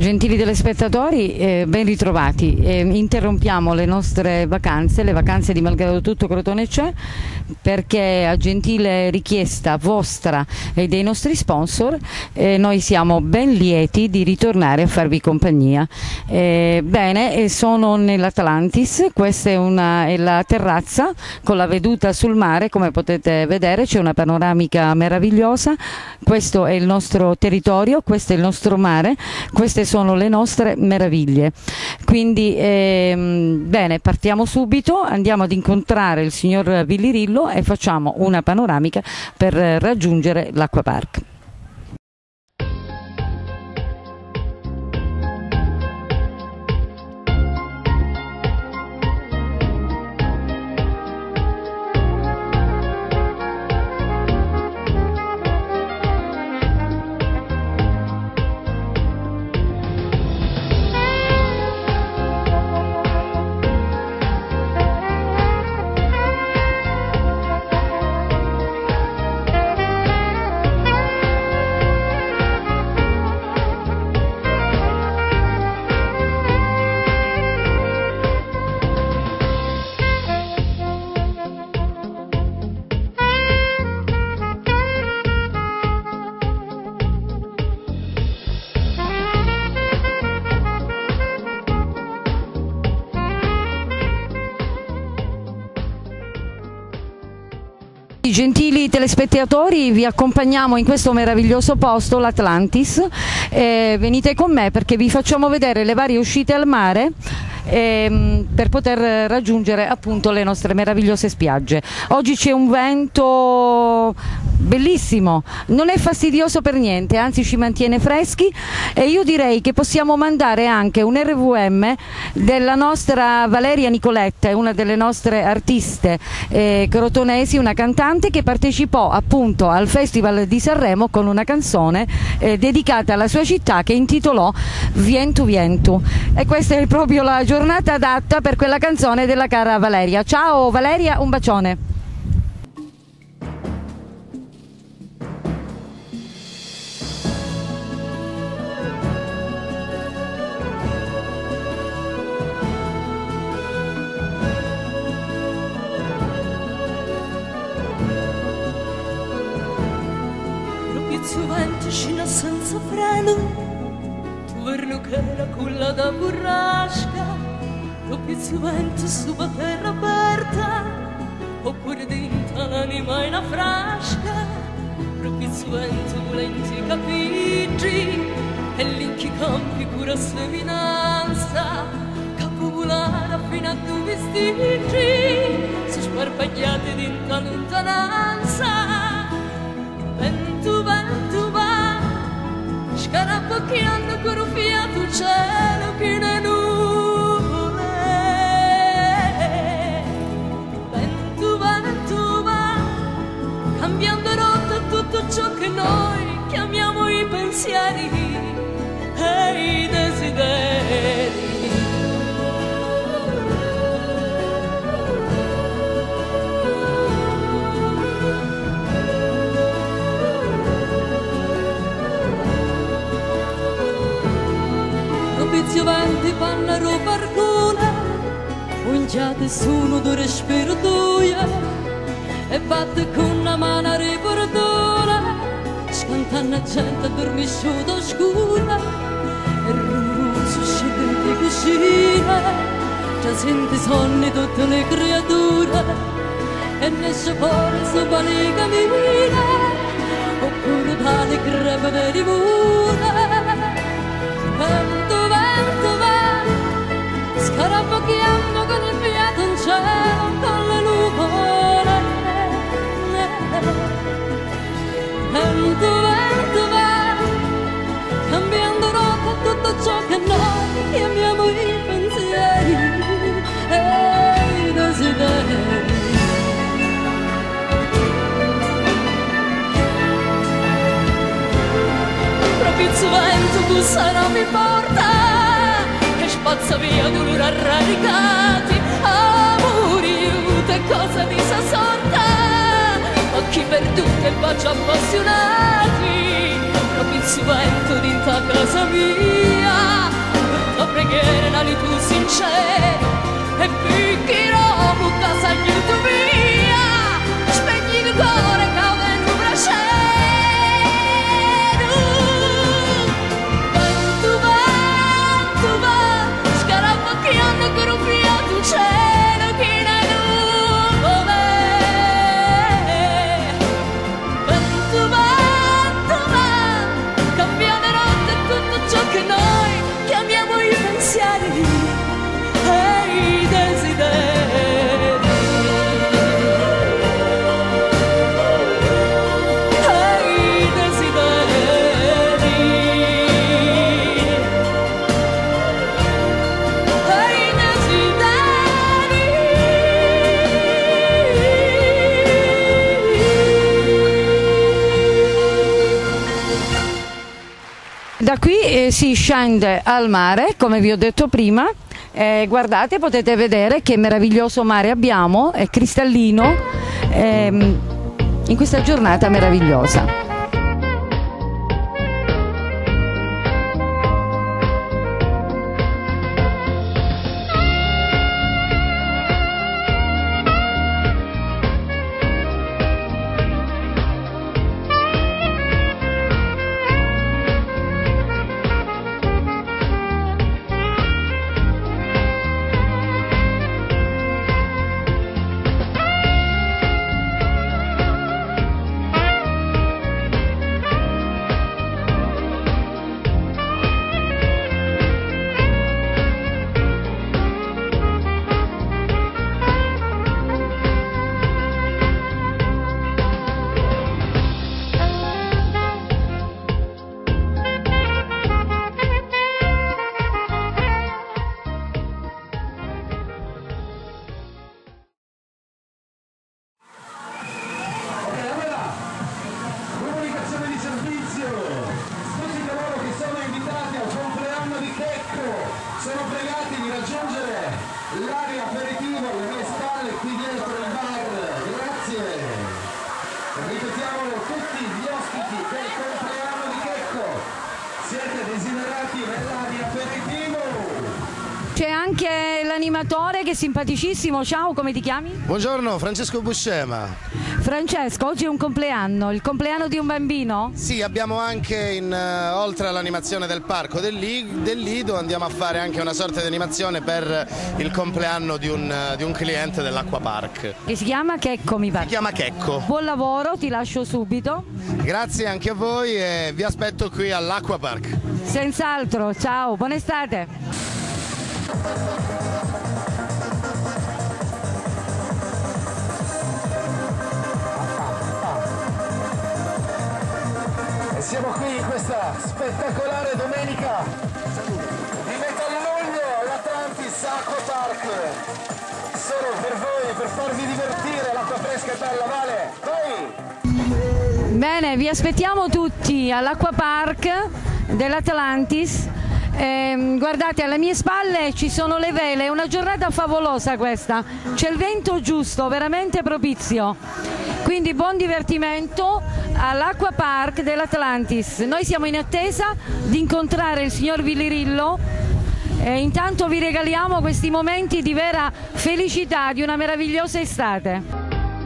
Gentili telespettatori, ben ritrovati. Interrompiamo le nostre vacanze, le vacanze di Malgrado Tutto Crotone C'è, perché a gentile richiesta vostra e dei nostri sponsor noi siamo ben lieti di ritornare a farvi compagnia. Bene, sono nell'Atlantis, questa è la terrazza con la veduta sul mare, come potete vedere c'è una panoramica meravigliosa. Questo è il nostro territorio, questo è il nostro mare, queste sono le nostre meraviglie. Quindi bene, partiamo subito, andiamo ad incontrare il signor Villirillo e facciamo una panoramica per raggiungere l'acquapark. Gentili telespettatori, vi accompagniamo in questo meraviglioso posto, l'Atlantis. Venite con me perché vi facciamo vedere le varie uscite al mare per poter raggiungere appunto le nostre meravigliose spiagge. Oggi c'è un vento bellissimo, non è fastidioso per niente, anzi ci mantiene freschi, e io direi che possiamo mandare anche un RVM della nostra Valeria Nicoletta, una delle nostre artiste crotonesi, una cantante che partecipò appunto al Festival di Sanremo con una canzone dedicata alla sua città che intitolò Vientu Vientu, e questa è proprio la giornata adatta per quella canzone della cara Valeria. Ciao Valeria, un bacione. Scina senza freno, tu verno che la culla da burrasca, lo pizzuvento su la terra aperta, oppure dentro l'anima in una frasca, lo pizzuvento volenti capiggi, e l'inchi campi pura seminanza, capovolare fino a due vestigi, si sparpagliati dentro lontananza. Ventu, ventu va, scarabocchiando con un fiato il cielo pieno di nuvole. Ventu va, cambiando rotta tutto ciò che noi chiamiamo i pensieri e i desideri. Pizzovanti panna roba arcuna, ungiate sono do respiro tuya, e batte con la mano ripordona, scantando gente addormisciuta oscura, e rumoroso scende di cucina, già senti sonni tutte le creature, e ne esce fuori sopra le camine, oppure dalle crepe di mura. Vento va, scarabocchiando con il fiato in cielo, con le nuvole. Vento va, cambiando rotta tutto ciò che noi chiamiamo i pensieri e i desideri. Pizzuvento bussano mi porta e spazza via dolore a radicati, amori e cose di sa sorta, occhi perduti e baci appassionati, proprio il vento di casa mia. qui si scende al mare, come vi ho detto prima. Guardate, potete vedere che meraviglioso mare abbiamo, è cristallino, in questa giornata meravigliosa. Sono pregati di raggiungere l'area aperitivo alle mie spalle qui dietro il bar. Grazie. Ripetiamolo tutti gli ospiti del compleanno di Checco. Siete desiderati nell'area aperitivo. C'è anche l'animatore che è simpaticissimo. Ciao, come ti chiami? Buongiorno, Francesco Buscema. Francesco, oggi è un compleanno, il compleanno di un bambino? Sì, abbiamo anche, oltre all'animazione del parco del Lido, andiamo a fare anche una sorta di animazione per il compleanno di un cliente dell'Acquapark. Che si chiama Checco, mi pare. Si chiama Checco. Buon lavoro, ti lascio subito. Grazie anche a voi e vi aspetto qui all'Acquapark. Senz'altro, ciao, buona estate. E siamo qui in questa spettacolare domenica di metà luglio all'Atlantis Acquapark. Solo per voi, per farvi divertire, l'acqua fresca e bella, Vale. Vai! Bene, vi aspettiamo tutti all'Acquapark dell'Atlantis. Guardate, alle mie spalle ci sono le vele, è una giornata favolosa questa, c'è il vento giusto, veramente propizio, quindi buon divertimento all'Acquapark dell'Atlantis. Noi siamo in attesa di incontrare il signor Vilirillo e intanto vi regaliamo questi momenti di vera felicità di una meravigliosa estate.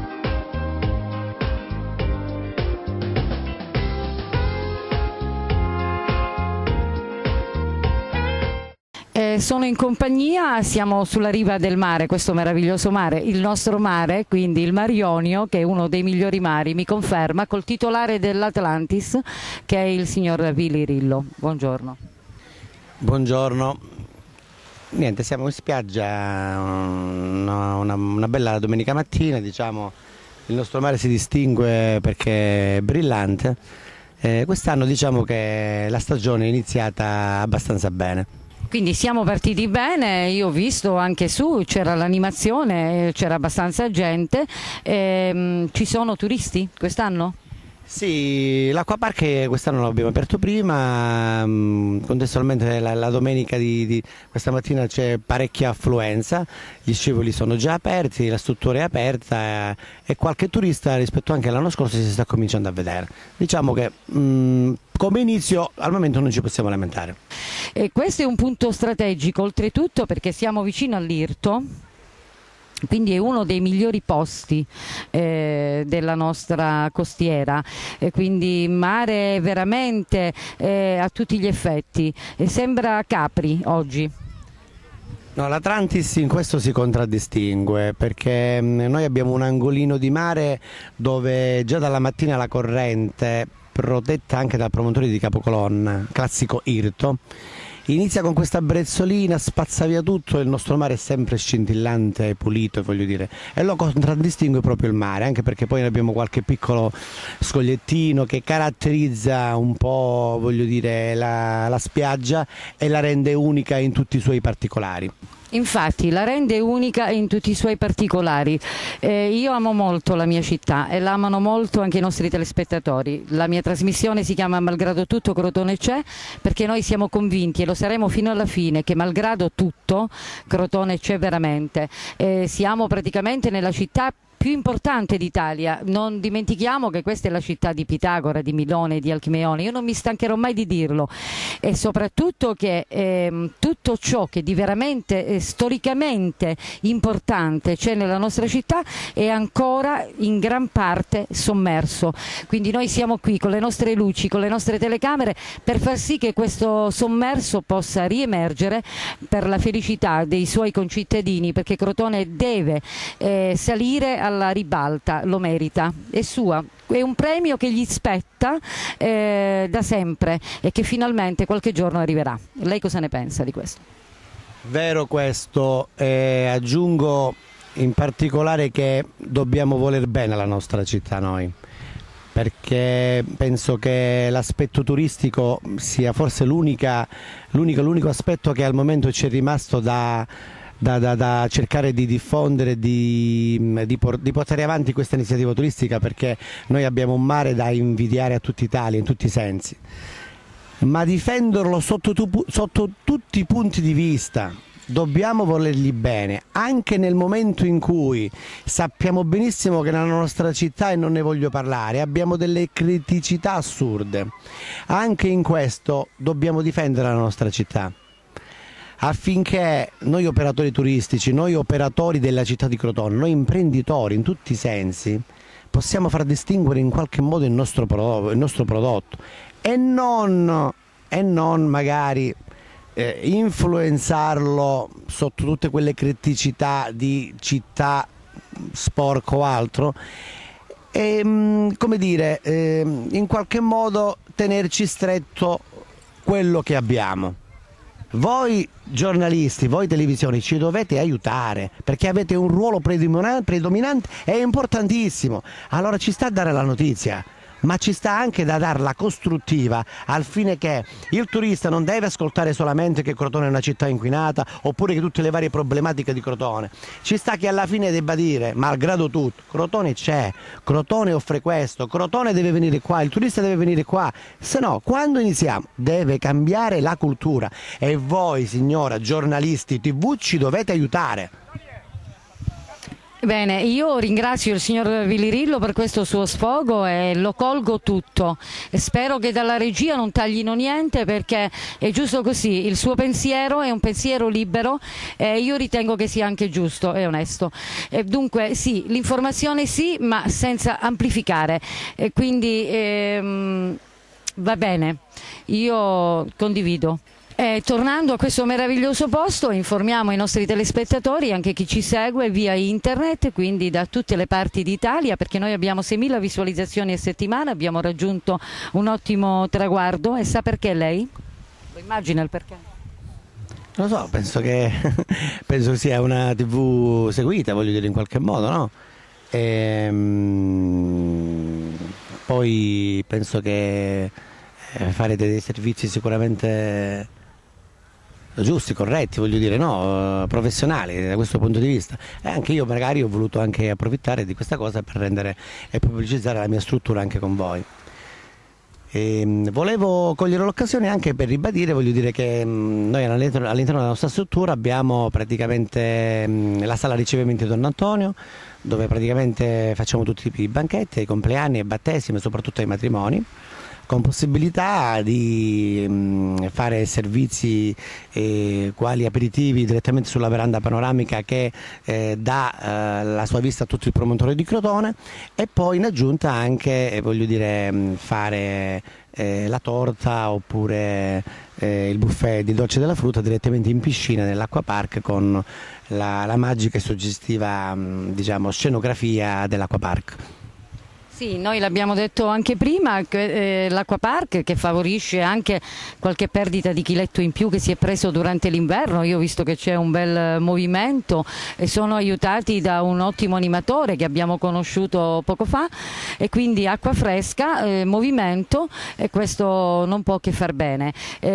Sono in compagnia, siamo sulla riva del mare, questo meraviglioso mare, il nostro mare, quindi il Mar Ionio, che è uno dei migliori mari, mi conferma, col titolare dell'Atlantis, che è il signor Vilirillo. Buongiorno. Buongiorno. Niente, siamo in spiaggia, una bella domenica mattina, diciamo, il nostro mare si distingue perché è brillante. Quest'anno diciamo che la stagione è iniziata abbastanza bene. Quindi siamo partiti bene, io ho visto anche su, c'era l'animazione, c'era abbastanza gente, ci sono turisti quest'anno? Sì, l'Acquapark quest'anno l'abbiamo aperto prima, contestualmente la domenica di questa mattina c'è parecchia affluenza, gli scivoli sono già aperti, la struttura è aperta e qualche turista rispetto anche all'anno scorso si sta cominciando a vedere. Diciamo che come inizio al momento non ci possiamo lamentare. E questo è un punto strategico oltretutto perché siamo vicino all'Irto. Quindi è uno dei migliori posti della nostra costiera, quindi mare veramente a tutti gli effetti, sembra Capri oggi. No, l'Atlantis in questo si contraddistingue perché noi abbiamo un angolino di mare dove già dalla mattina la corrente, protetta anche dal promotore di Capocolonna, classico Irto, inizia con questa brezzolina, spazza via tutto e il nostro mare è sempre scintillante e pulito, voglio dire, e lo contraddistingue proprio il mare, anche perché poi abbiamo qualche piccolo scogliettino che caratterizza un po', voglio dire, la spiaggia e la rende unica in tutti i suoi particolari. Infatti la rende unica in tutti i suoi particolari. Io amo molto la mia città e la amano molto anche i nostri telespettatori. La mia trasmissione si chiama Malgrado tutto Crotone c'è, perché noi siamo convinti e lo saremo fino alla fine che malgrado tutto Crotone c'è veramente. Siamo praticamente nella città più importante d'Italia. Non dimentichiamo che questa è la città di Pitagora, di Milone, di Alcmeone. Io non mi stancherò mai di dirlo, e soprattutto che tutto ciò che di veramente storicamente importante c'è nella nostra città è ancora in gran parte sommerso. Quindi noi siamo qui con le nostre luci, con le nostre telecamere, per far sì che questo sommerso possa riemergere per la felicità dei suoi concittadini, perché Crotone deve salire alla ribalta, lo merita, è sua, è un premio che gli spetta da sempre e che finalmente qualche giorno arriverà. Lei cosa ne pensa di questo? Vero questo, aggiungo in particolare che dobbiamo voler bene alla nostra città noi, perché penso che l'aspetto turistico sia forse l'unico aspetto che al momento ci è rimasto da cercare di diffondere, di portare avanti questa iniziativa turistica, perché noi abbiamo un mare da invidiare a tutta Italia in tutti i sensi, ma difenderlo sotto tutti i punti di vista. Dobbiamo volergli bene, anche nel momento in cui sappiamo benissimo che nella nostra città, e non ne voglio parlare, abbiamo delle criticità assurde. Anche in questo dobbiamo difendere la nostra città, affinché noi operatori turistici, noi operatori della città di Crotone, noi imprenditori in tutti i sensi, possiamo far distinguere in qualche modo il nostro prodotto e non magari influenzarlo sotto tutte quelle criticità di città sporco o altro, e come dire, in qualche modo tenerci stretto quello che abbiamo. Voi giornalisti, voi televisioni ci dovete aiutare, perché avete un ruolo predominante e importantissimo. Allora ci sta a dare la notizia, ma ci sta anche da darla costruttiva, al fine che il turista non deve ascoltare solamente che Crotone è una città inquinata, oppure che tutte le varie problematiche di Crotone. Ci sta che alla fine debba dire, malgrado tutto, Crotone c'è, Crotone offre questo, Crotone deve venire qua, il turista deve venire qua, se no quando iniziamo deve cambiare la cultura, e voi signora giornalisti TV ci dovete aiutare. Bene, io ringrazio il signor Vilirillo per questo suo sfogo e lo colgo tutto. Spero che dalla regia non taglino niente, perché è giusto così, il suo pensiero è un pensiero libero e io ritengo che sia anche giusto e onesto. Dunque sì, l'informazione sì, ma senza amplificare. Quindi va bene, io condivido. Tornando a questo meraviglioso posto, informiamo i nostri telespettatori, anche chi ci segue via internet, quindi da tutte le parti d'Italia, perché noi abbiamo 6.000 visualizzazioni a settimana, abbiamo raggiunto un ottimo traguardo. E sa perché lei? Lo immagina il perché? Non lo so, penso che sia una TV seguita, voglio dire, in qualche modo, no? Poi penso che farete dei servizi sicuramente giusti, corretti, voglio dire, no? Professionali da questo punto di vista. E anche io magari ho voluto anche approfittare di questa cosa per rendere e pubblicizzare la mia struttura anche con voi. Volevo cogliere l'occasione anche per ribadire, voglio dire, che noi all'interno della nostra struttura abbiamo praticamente la sala ricevimenti Don Antonio, dove praticamente facciamo tutti i banchetti, i compleanni, i battesimi e soprattutto i matrimoni, con possibilità di fare servizi quali aperitivi direttamente sulla veranda panoramica che dà la sua vista a tutto il promontorio di Crotone, e poi in aggiunta anche, voglio dire, fare la torta oppure il buffet di dolce della frutta direttamente in piscina nell'acqua park, con la magica e suggestiva diciamo, scenografia dell'acqua park. Sì, noi l'abbiamo detto anche prima, l'Acquapark che favorisce anche qualche perdita di chiletto in più che si è preso durante l'inverno. Io ho visto che c'è un bel movimento e sono aiutati da un ottimo animatore che abbiamo conosciuto poco fa, e quindi acqua fresca, movimento, e questo non può che far bene.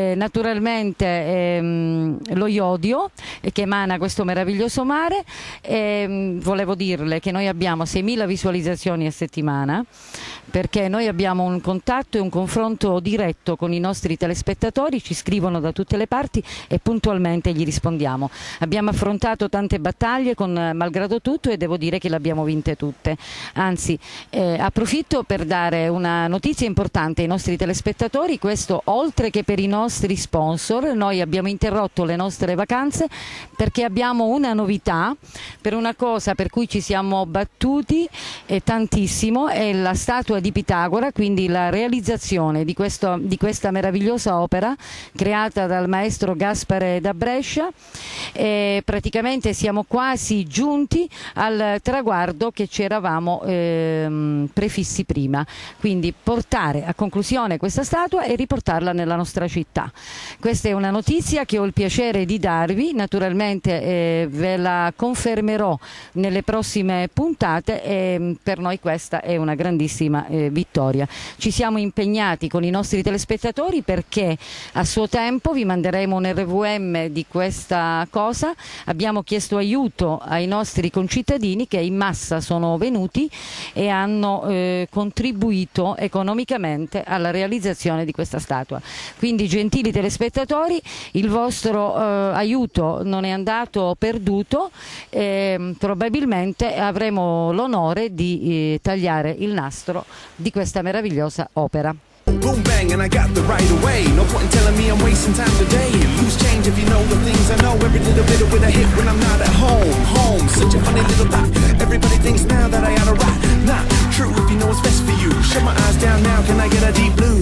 Naturalmente lo iodio che emana questo meraviglioso mare, volevo dirle che noi abbiamo 6.000 visualizzazioni a settimana, perché noi abbiamo un contatto e un confronto diretto con i nostri telespettatori, ci scrivono da tutte le parti e puntualmente gli rispondiamo. Abbiamo affrontato tante battaglie con malgrado tutto e devo dire che le abbiamo vinte tutte. Anzi, approfitto per dare una notizia importante ai nostri telespettatori, questo oltre che per i nostri sponsor. Noi abbiamo interrotto le nostre vacanze perché abbiamo una novità, per una cosa per cui ci siamo battuti tantissimo, è la statua di Pitagora, quindi la realizzazione di questa meravigliosa opera creata dal maestro Gaspare da Brescia. Praticamente siamo quasi giunti al traguardo che ci eravamo prefissi prima, quindi portare a conclusione questa statua e riportarla nella nostra città. Questa è una notizia che ho il piacere di darvi, naturalmente ve la confermerò nelle prossime puntate, e per noi questa è una grandissima vittoria. Ci siamo impegnati con i nostri telespettatori perché a suo tempo vi manderemo un RVM di questa cosa. Abbiamo chiesto aiuto ai nostri concittadini che in massa sono venuti e hanno contribuito economicamente alla realizzazione di questa statua. Quindi, gentili telespettatori, il vostro aiuto non è andato perduto, probabilmente avremo l'onore di tagliare il nastro di questa meravigliosa opera. Boom bang and I got the right away. No point in telling me I'm wasting time today. Lose change if you know the things I know. Every little bit with a hit when I'm not at home. Home, such a funny little thought. Everybody thinks now that I oughta rock. Not true if you know what's best for you. Shut my eyes down now, can I get a deep blue?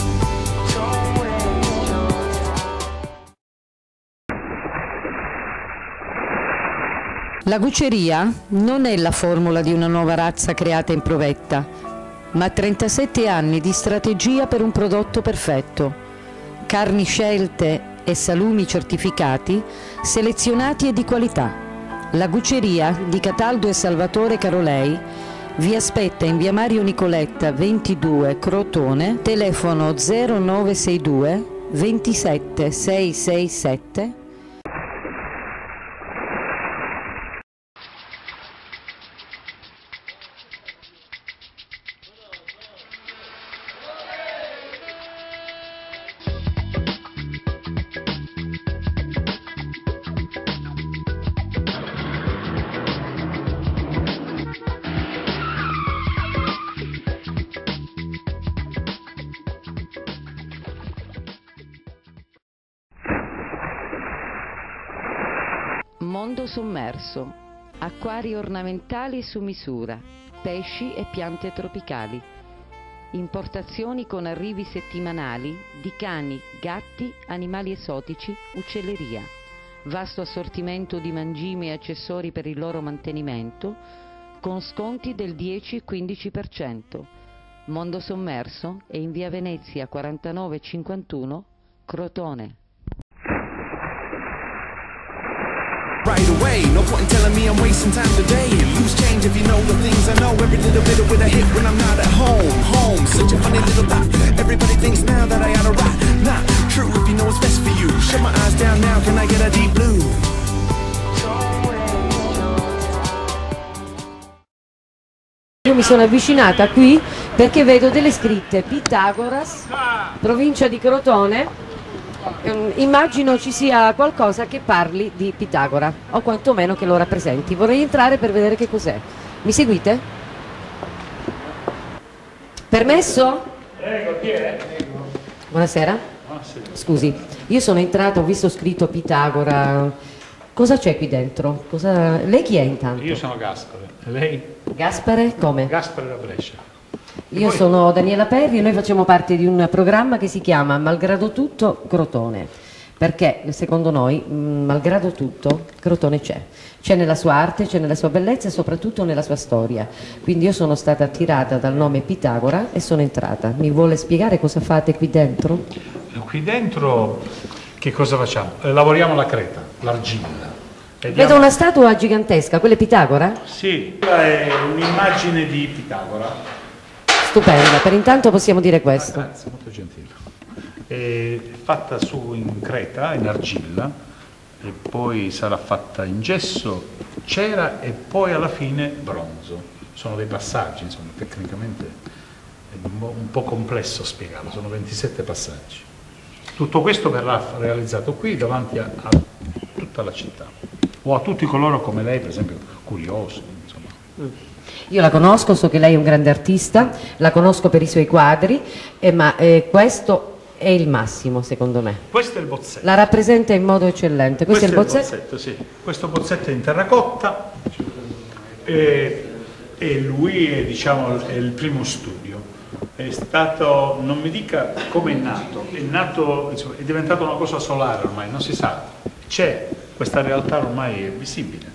La Gucceria non è la formula di una nuova razza creata in provetta, ma 37 anni di strategia per un prodotto perfetto. Carni scelte e salumi certificati, selezionati e di qualità. La Gucceria di Cataldo e Salvatore Carolei vi aspetta in via Mario Nicoletta 22 Crotone, telefono 0962 27 667. Mondo sommerso, acquari ornamentali su misura, pesci e piante tropicali, importazioni con arrivi settimanali di cani, gatti, animali esotici, uccelleria, vasto assortimento di mangimi e accessori per il loro mantenimento, con sconti del 10-15%. Mondo sommerso è in via Venezia 4951, Crotone. Right away, no point in telling me I'm wasting time today. Lose change if you know the things I know. Every little bit with a hit when I'm not at home. Home, such a funny little thought. Everybody thinks now that I oughta rock. Not true if you know what's best for you. Shut my eyes down now, can I get a deep blue? Io mi sono avvicinata qui perché vedo delle scritte Pitagoras, provincia di Crotone. Immagino ci sia qualcosa che parli di Pitagora o quantomeno che lo rappresenti. Vorrei entrare per vedere che cos'è. Mi seguite? Permesso? Prego, chi è? Buonasera. Buonasera. Scusi, io sono entrata, ho visto scritto Pitagora. Cosa c'è qui dentro? Lei chi è intanto? Io sono Gaspare. E lei? Gaspare? Come? Gaspare da Brescia. Io sono Daniela Perri e noi facciamo parte di un programma che si chiama Malgrado tutto Crotone. perché secondo noi, malgrado tutto, Crotone c'è nella sua arte, c'è nella sua bellezza e soprattutto nella sua storia. Quindi io sono stata attirata dal nome Pitagora e sono entrata. Mi vuole spiegare cosa fate qui dentro? Qui dentro che cosa facciamo? Lavoriamo la creta, l'argilla. Vedo una statua gigantesca, quella è Pitagora? Sì, quella è un'immagine di Pitagora. Stupenda, per intanto possiamo dire questo. Grazie, molto gentile. È fatta su in creta, in argilla, e poi sarà fatta in gesso, cera e poi alla fine bronzo. Sono dei passaggi, insomma, tecnicamente è un po' complesso spiegarlo, sono 27 passaggi. Tutto questo verrà realizzato qui davanti a tutta la città, o a tutti coloro come lei, per esempio, curiosi, insomma. Io la conosco, so che lei è un grande artista, la conosco per i suoi quadri, ma questo è il massimo secondo me. Questo è il bozzetto. La rappresenta in modo eccellente. Questo è il bozzetto? Sì. Questo bozzetto è in terracotta e lui è, diciamo, è il primo studio. È stato, non mi dica come è nato, insomma, è diventato una cosa solare ormai, non si sa. C'è, questa realtà ormai è visibile.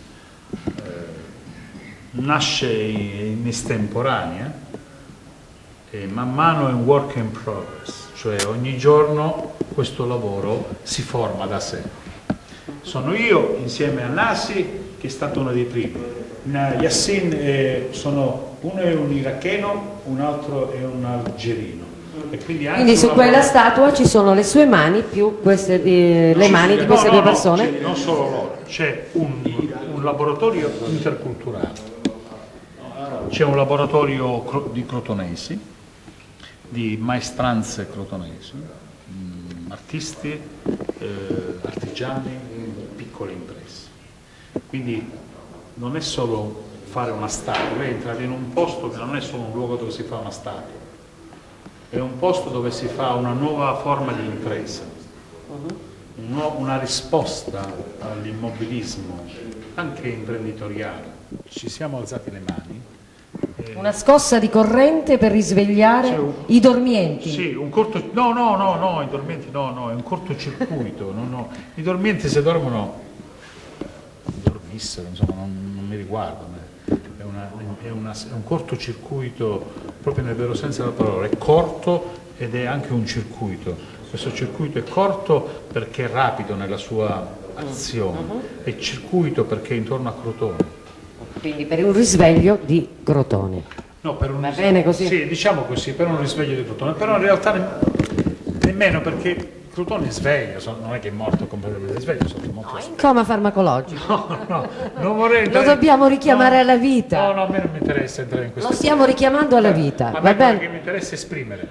Nasce in estemporanea e man mano è un work in progress, cioè ogni giorno questo lavoro si forma da sé. Sono io insieme a Nasi, che è stato uno dei primi. Yassin uno è un iracheno, un altro è un algerino. E quindi su quella statua ci sono le sue mani più queste, le mani di queste due persone? Non solo loro, c'è un laboratorio interculturale. C'è un laboratorio di crotonesi, di maestranze crotonesi, artisti, artigiani, piccole imprese. Quindi non è solo fare una statua, lei entra in un posto che non è solo un luogo dove si fa una statua, è un posto dove si fa una nuova forma di impresa, una risposta all'immobilismo, anche imprenditoriale. Ci siamo alzati le mani. Una scossa di corrente per risvegliare i dormienti. Sì, i dormienti no, è un cortocircuito. No. I dormienti se dormono, dormissero, insomma, non mi riguarda. È un cortocircuito proprio nel vero senso della parola, è corto ed è anche un circuito. Questo circuito è corto perché è rapido nella sua azione, è circuito perché è intorno a Crotone. Quindi per un risveglio di Crotone. No, per un Va bene così? Sì, diciamo così, per un risveglio di Crotone, però in realtà nemmeno, perché Crotone è sveglio, non è che è morto completamente sveglio, sono molto in coma farmacologico. No, non vorrei entrare... Lo dobbiamo richiamare alla vita. No, a me non mi interessa entrare in questo. Lo stiamo richiamando alla vita, a va me bene? Che mi interessa esprimere.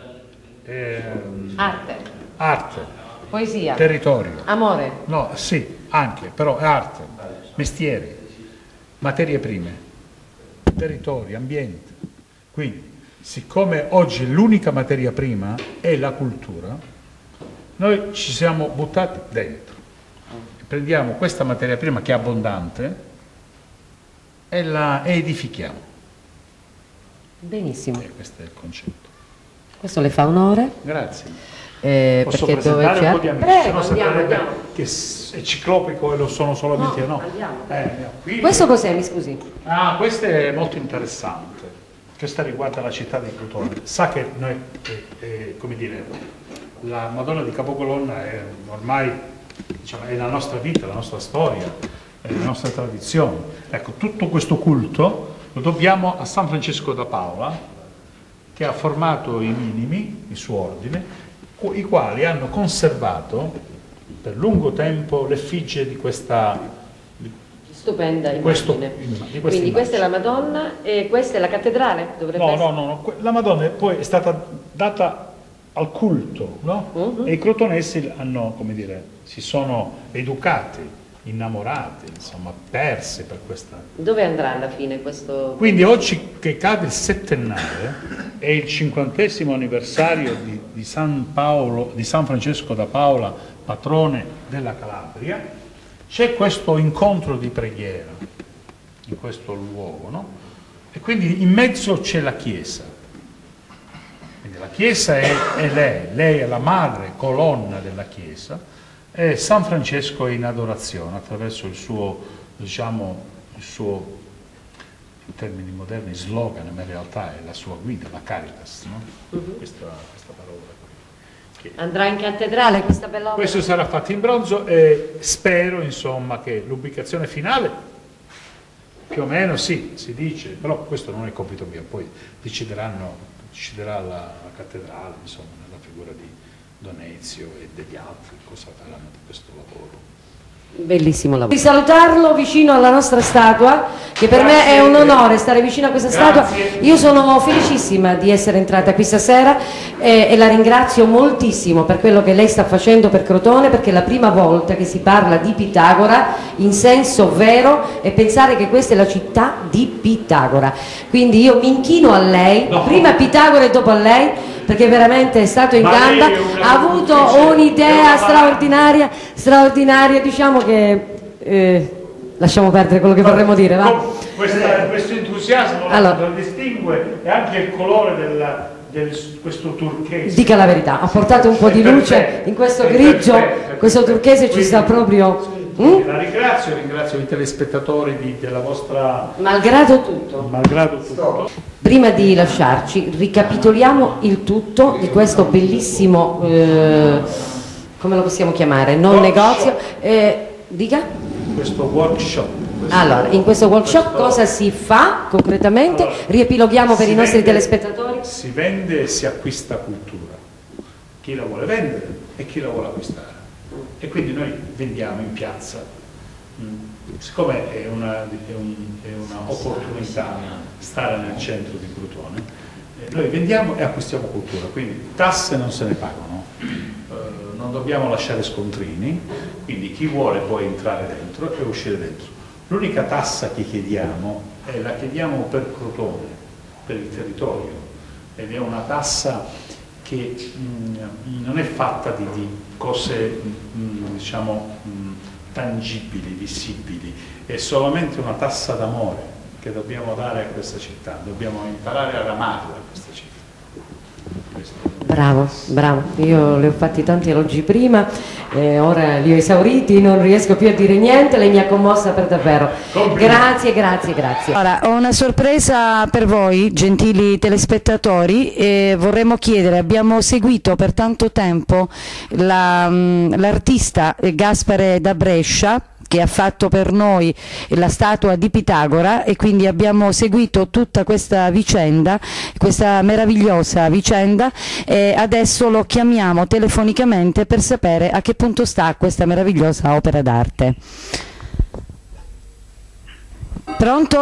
Arte. Poesia. Territorio. Amore. No, sì, anche, però è arte, mestieri, materie prime, territorio, ambiente. Quindi, siccome oggi l'unica materia prima è la cultura, noi ci siamo buttati dentro. Prendiamo questa materia prima che è abbondante e la edifichiamo. Benissimo. Questo è il concetto. Questo le fa onore. Grazie. Perché Posso dove presentare c'è? un po' di amici, Prego, se no andiamo. che è ciclopico e lo sono solamente no. Andiamo. Qui, questo cos'è, mi scusi? Questo è molto interessante. Questa riguarda la città di Crotone. Sa che noi, come dire, la Madonna di Capocolonna è ormai, diciamo, è la nostra vita, la nostra storia, è la nostra tradizione. Ecco, tutto questo culto lo dobbiamo a San Francesco da Paola, che ha formato i minimi, il suo ordine, i quali hanno conservato per lungo tempo l'effigie di questa stupenda immagine. Quindi questa è la Madonna e questa è la cattedrale? No, la Madonna poi è stata data al culto, no? E i crotonesi hanno, come dire, si sono educati, innamorati, insomma, persi per questa... Dove andrà alla fine questo... Quindi oggi che cade il settennale è il 50° anniversario di San Francesco da Paola, patrone della Calabria, c'è questo incontro di preghiera in questo luogo, no? E quindi in mezzo c'è la Chiesa. Quindi la Chiesa è lei è la madre colonna della Chiesa, È San Francesco in adorazione attraverso il suo, diciamo, in termini moderni, slogan, ma in realtà è la sua guida, la Caritas, no? Questa parola. Andrà in cattedrale questa bella opera? Questo sarà fatto in bronzo e spero, insomma, che l'ubicazione finale, più o meno sì, si dice, però questo non è compito mio, poi deciderà la cattedrale, insomma, nella figura di Donezio e degli altri, cosa faranno di questo lavoro. Bellissimo lavoro. Di salutarlo vicino alla nostra statua, che per me è un onore stare vicino a questa statua. Io sono felicissima di essere entrata qui stasera e la ringrazio moltissimo per quello che lei sta facendo per Crotone, perché è la prima volta che si parla di Pitagora in senso vero, e pensare che questa è la città di Pitagora. Quindi io mi inchino a lei, prima a Pitagora e dopo a lei, perché veramente è stato in gamba, ha avuto un'idea straordinaria, diciamo che lasciamo perdere quello che vorremmo dire, va? Questo entusiasmo contraddistingue e anche il colore questo turchese. Dica la verità, ha portato un po' di luce in questo grigio, questo turchese ci sta proprio... La ringrazio i telespettatori della vostra... Malgrado tutto. Prima di lasciarci, ricapitoliamo il tutto di questo bellissimo, come lo possiamo chiamare, non negozio, dica? Questo workshop. Allora, in questo workshop cosa si fa concretamente? Riepiloghiamo per i nostri telespettatori. Si vende e si acquista cultura, chi la vuole vendere e chi la vuole acquistare. E quindi noi vendiamo in piazza, siccome è una opportunità stare nel centro di Crotone, noi vendiamo e acquistiamo cultura, quindi tasse non se ne pagano, non dobbiamo lasciare scontrini, quindi chi vuole può entrare dentro e uscire dentro. L'unica tassa che chiediamo la chiediamo per Crotone, per il territorio, ed è una tassa che non è fatta di cose diciamo tangibili, visibili, è solamente una tassa d'amore che dobbiamo dare a questa città, dobbiamo imparare ad amarla questa città. Bravo, io le ho fatti tanti elogi prima, ora li ho esauriti, non riesco più a dire niente, lei mi ha commossa per davvero. Grazie. Ora, ho una sorpresa per voi, gentili telespettatori, e vorremmo chiedere, abbiamo seguito per tanto tempo l'artista Gaspare da Brescia, che ha fatto per noi la statua di Pitagora, e quindi abbiamo seguito tutta questa vicenda, questa meravigliosa vicenda, e adesso lo chiamiamo telefonicamente per sapere a che punto sta questa meravigliosa opera d'arte. Pronto?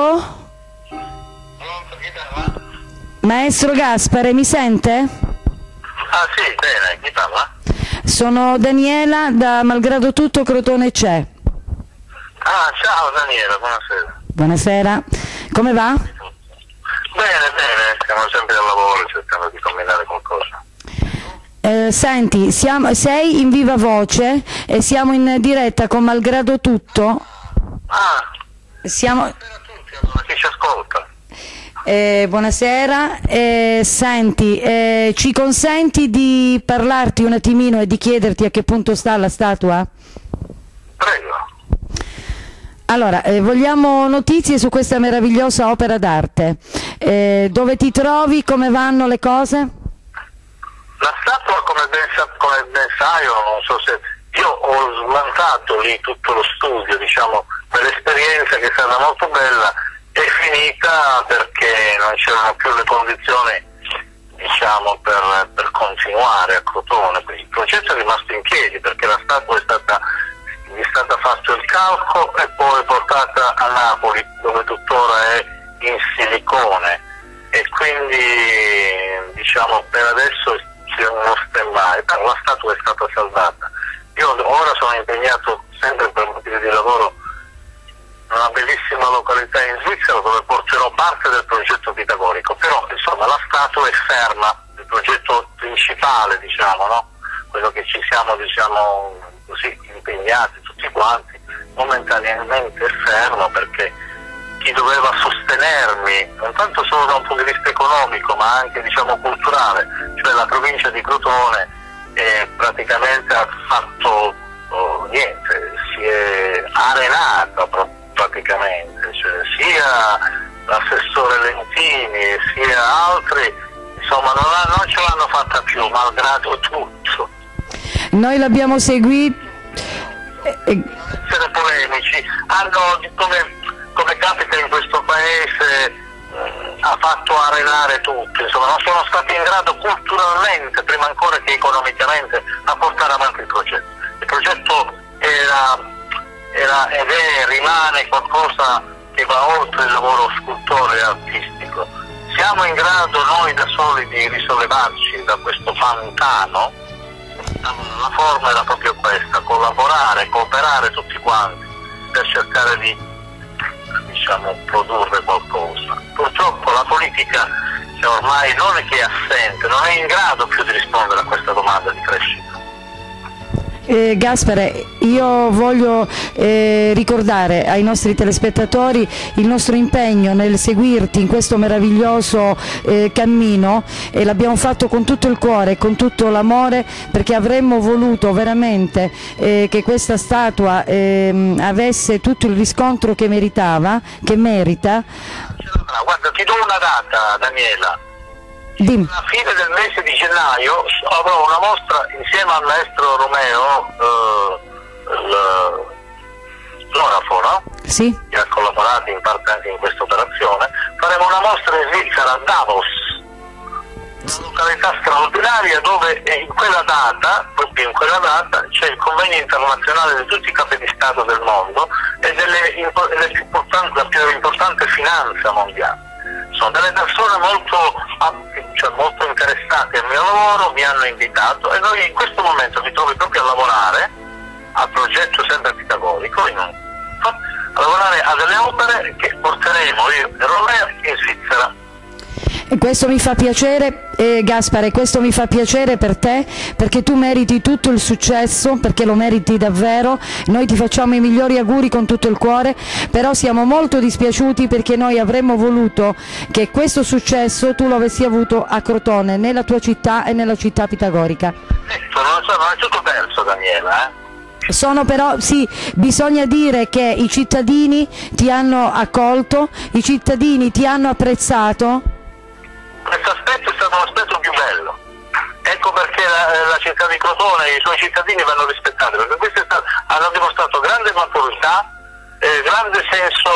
Maestro Gaspare, mi sente? Ah sì, bene, chi parla? Sono Daniela da Malgrado Tutto Crotone c'è. Ah, ciao Daniela, buonasera. Buonasera, come va? Bene, siamo sempre al lavoro cercando di combinare qualcosa. Senti, sei in viva voce e siamo in diretta con Malgrado Tutto. Buonasera a tutti, allora chi ci ascolta? Buonasera, senti, ci consenti di parlarti un attimino e di chiederti a che punto sta la statua? Prego. Allora, vogliamo notizie su questa meravigliosa opera d'arte. Dove ti trovi? Come vanno le cose? La statua, come ben sai, non so se... Io ho smontato lì tutto lo studio, diciamo, quell'esperienza che è stata molto bella, è finita perché non c'erano più le condizioni, diciamo, per continuare a Crotone. Quindi il progetto è rimasto in piedi perché la statua è stata fatto il calco e poi portata a Napoli, dove tuttora è in silicone, e quindi diciamo per adesso c'è uno stand-by, però la statua è stata salvata. Io ora sono impegnato sempre per motivi di lavoro in una bellissima località in Svizzera dove porterò parte del progetto pitagorico, però insomma la statua è ferma, il progetto principale, diciamo, no? Quello che ci siamo, diciamo così, impegnati tutti quanti, momentaneamente è fermo perché chi doveva sostenermi, non tanto solo da un punto di vista economico ma anche, diciamo, culturale, cioè la provincia di Crotone, praticamente ha fatto niente, si è arenata praticamente, cioè sia l'assessore Lentini sia altri, insomma non ce l'hanno fatta più, malgrado tutto. Noi l'abbiamo seguito. Essere polemici, hanno, come capita in questo paese, ha fatto arenare tutti, insomma non sono stati in grado culturalmente, prima ancora che economicamente, a portare avanti il progetto. Il progetto era ed è, rimane qualcosa che va oltre il lavoro scultoreo e artistico. Siamo in grado noi da soli di risollevarci da questo pantano? La forma era proprio questa, collaborare, cooperare tutti quanti per cercare di, diciamo, produrre qualcosa. Purtroppo la politica, cioè, ormai non è che è assente, non è in grado più di rispondere a questa domanda di crescita. Gaspare, io voglio ricordare ai nostri telespettatori il nostro impegno nel seguirti in questo meraviglioso cammino, e l'abbiamo fatto con tutto il cuore e con tutto l'amore, perché avremmo voluto veramente che questa statua avesse tutto il riscontro che meritava, che merita. Guarda, ti do una data, Daniela. Dimmi. Alla fine del mese di gennaio avrò una mostra insieme al maestro Romeo, l'orafo, no? Sì. Che ha collaborato in parte anche in questa operazione. Faremo una mostra in Svizzera, a Davos, una località straordinaria dove in quella data, proprio in quella data, c'è il convegno internazionale di tutti i capi di Stato del mondo e la più importante finanza mondiale. Sono delle persone molto interessate al mio lavoro, mi hanno invitato, e noi in questo momento mi trovo proprio a lavorare al progetto sempre pitagorico, a lavorare a delle opere che porteremo io e Romeo in Svizzera. E questo mi fa piacere, Gaspare, questo mi fa piacere per te, perché tu meriti tutto il successo, perché lo meriti davvero. Noi ti facciamo i migliori auguri con tutto il cuore, però siamo molto dispiaciuti perché noi avremmo voluto che questo successo tu lo avessi avuto a Crotone, nella tua città e nella città pitagorica. Non è tutto perso, Daniela, Però sì, bisogna dire che i cittadini ti hanno accolto, i cittadini ti hanno apprezzato. Questo aspetto è stato l'aspetto più bello, ecco perché la città di Crotone e i suoi cittadini vanno rispettati, perché hanno dimostrato grande maturità, grande senso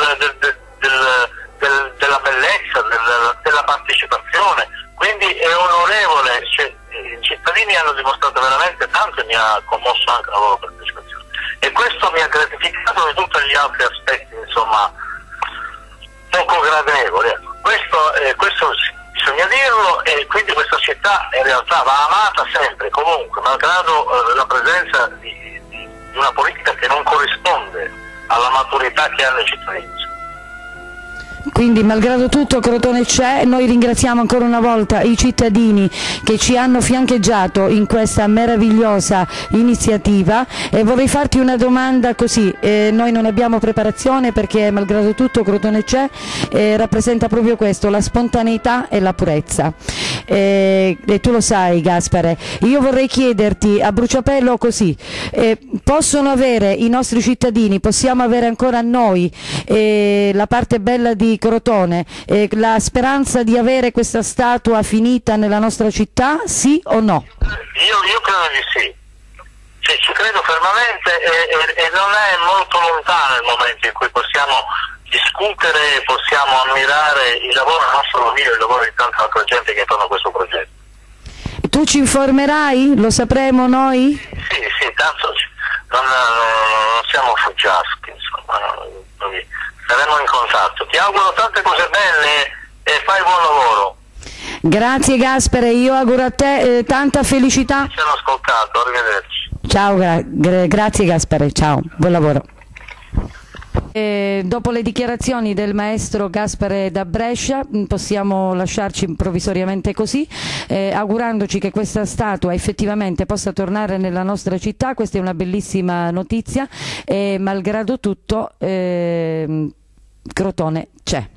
della bellezza, della partecipazione, quindi è onorevole, cioè, i cittadini hanno dimostrato veramente tanto e mi ha commosso anche la loro partecipazione, e questo mi ha gratificato di tutti gli altri aspetti, insomma, poco gradevoli. Questo bisogna dirlo, e quindi questa città in realtà va amata sempre, comunque, malgrado la presenza di una politica che non corrisponde alla maturità che hanno i cittadini. Quindi malgrado tutto Crotone c'è. Noi ringraziamo ancora una volta i cittadini che ci hanno fiancheggiato in questa meravigliosa iniziativa, e vorrei farti una domanda così, noi non abbiamo preparazione perché malgrado tutto Crotone c'è, rappresenta proprio questo, la spontaneità e la purezza, e tu lo sai Gaspare. Io vorrei chiederti a bruciapelo così, possono avere i nostri cittadini, possiamo avere ancora noi la parte bella di Crotone, la speranza di avere questa statua finita nella nostra città, sì o no? Io credo di sì, cioè, ci credo fermamente, e non è molto lontano il momento in cui possiamo discutere, possiamo ammirare il lavoro non solo mio, il lavoro di tanta altra gente che fanno questo progetto. Tu ci informerai? Lo sapremo noi? Sì, tanto non siamo fuggiaschi, insomma, saremo in contatto. Ti auguro tante cose belle e fai buon lavoro. Grazie Gaspare, io auguro a te tanta felicità. Ci hanno ascoltato, arrivederci. Ciao, grazie Gaspare, ciao, buon lavoro. Dopo le dichiarazioni del maestro Gaspare da Brescia possiamo lasciarci provvisoriamente così, augurandoci che questa statua effettivamente possa tornare nella nostra città. Questa è una bellissima notizia, e malgrado tutto Crotone c'è.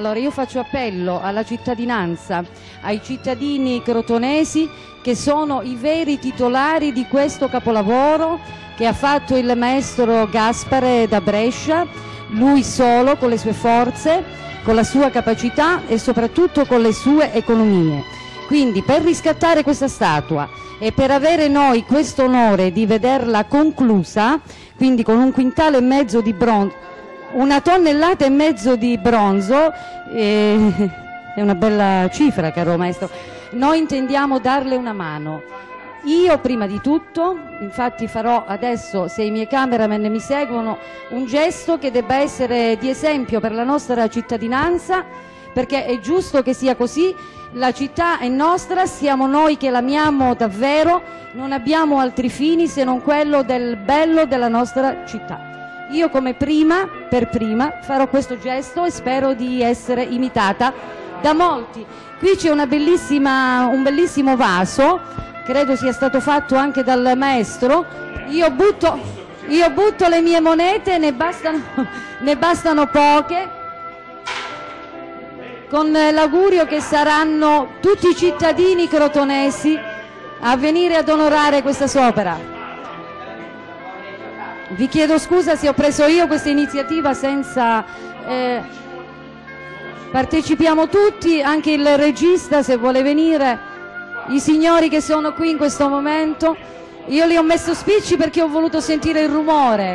Allora io faccio appello alla cittadinanza, ai cittadini crotonesi che sono i veri titolari di questo capolavoro che ha fatto il maestro Gaspare da Brescia, lui solo con le sue forze, con la sua capacità e soprattutto con le sue economie. Quindi per riscattare questa statua e per avere noi questo onore di vederla conclusa, quindi con 1,5 quintali di bronzo, 1,5 tonnellate di bronzo, è una bella cifra, caro maestro, noi intendiamo darle una mano. Io prima di tutto, infatti farò adesso, se i miei cameraman mi seguono, un gesto che debba essere di esempio per la nostra cittadinanza, perché è giusto che sia così, la città è nostra, siamo noi che l'amiamo davvero, non abbiamo altri fini se non quello del bello della nostra città. Io come per prima farò questo gesto e spero di essere imitata da molti. Qui c'è un bellissimo vaso, credo sia stato fatto anche dal maestro. Io butto le mie monete, ne bastano poche, con l'augurio che saranno tutti i cittadini crotonesi a venire ad onorare questa sua opera. Vi chiedo scusa se ho preso io questa iniziativa senza... partecipiamo tutti, anche il regista se vuole venire, i signori che sono qui in questo momento. Io li ho messo spicci perché ho voluto sentire il rumore.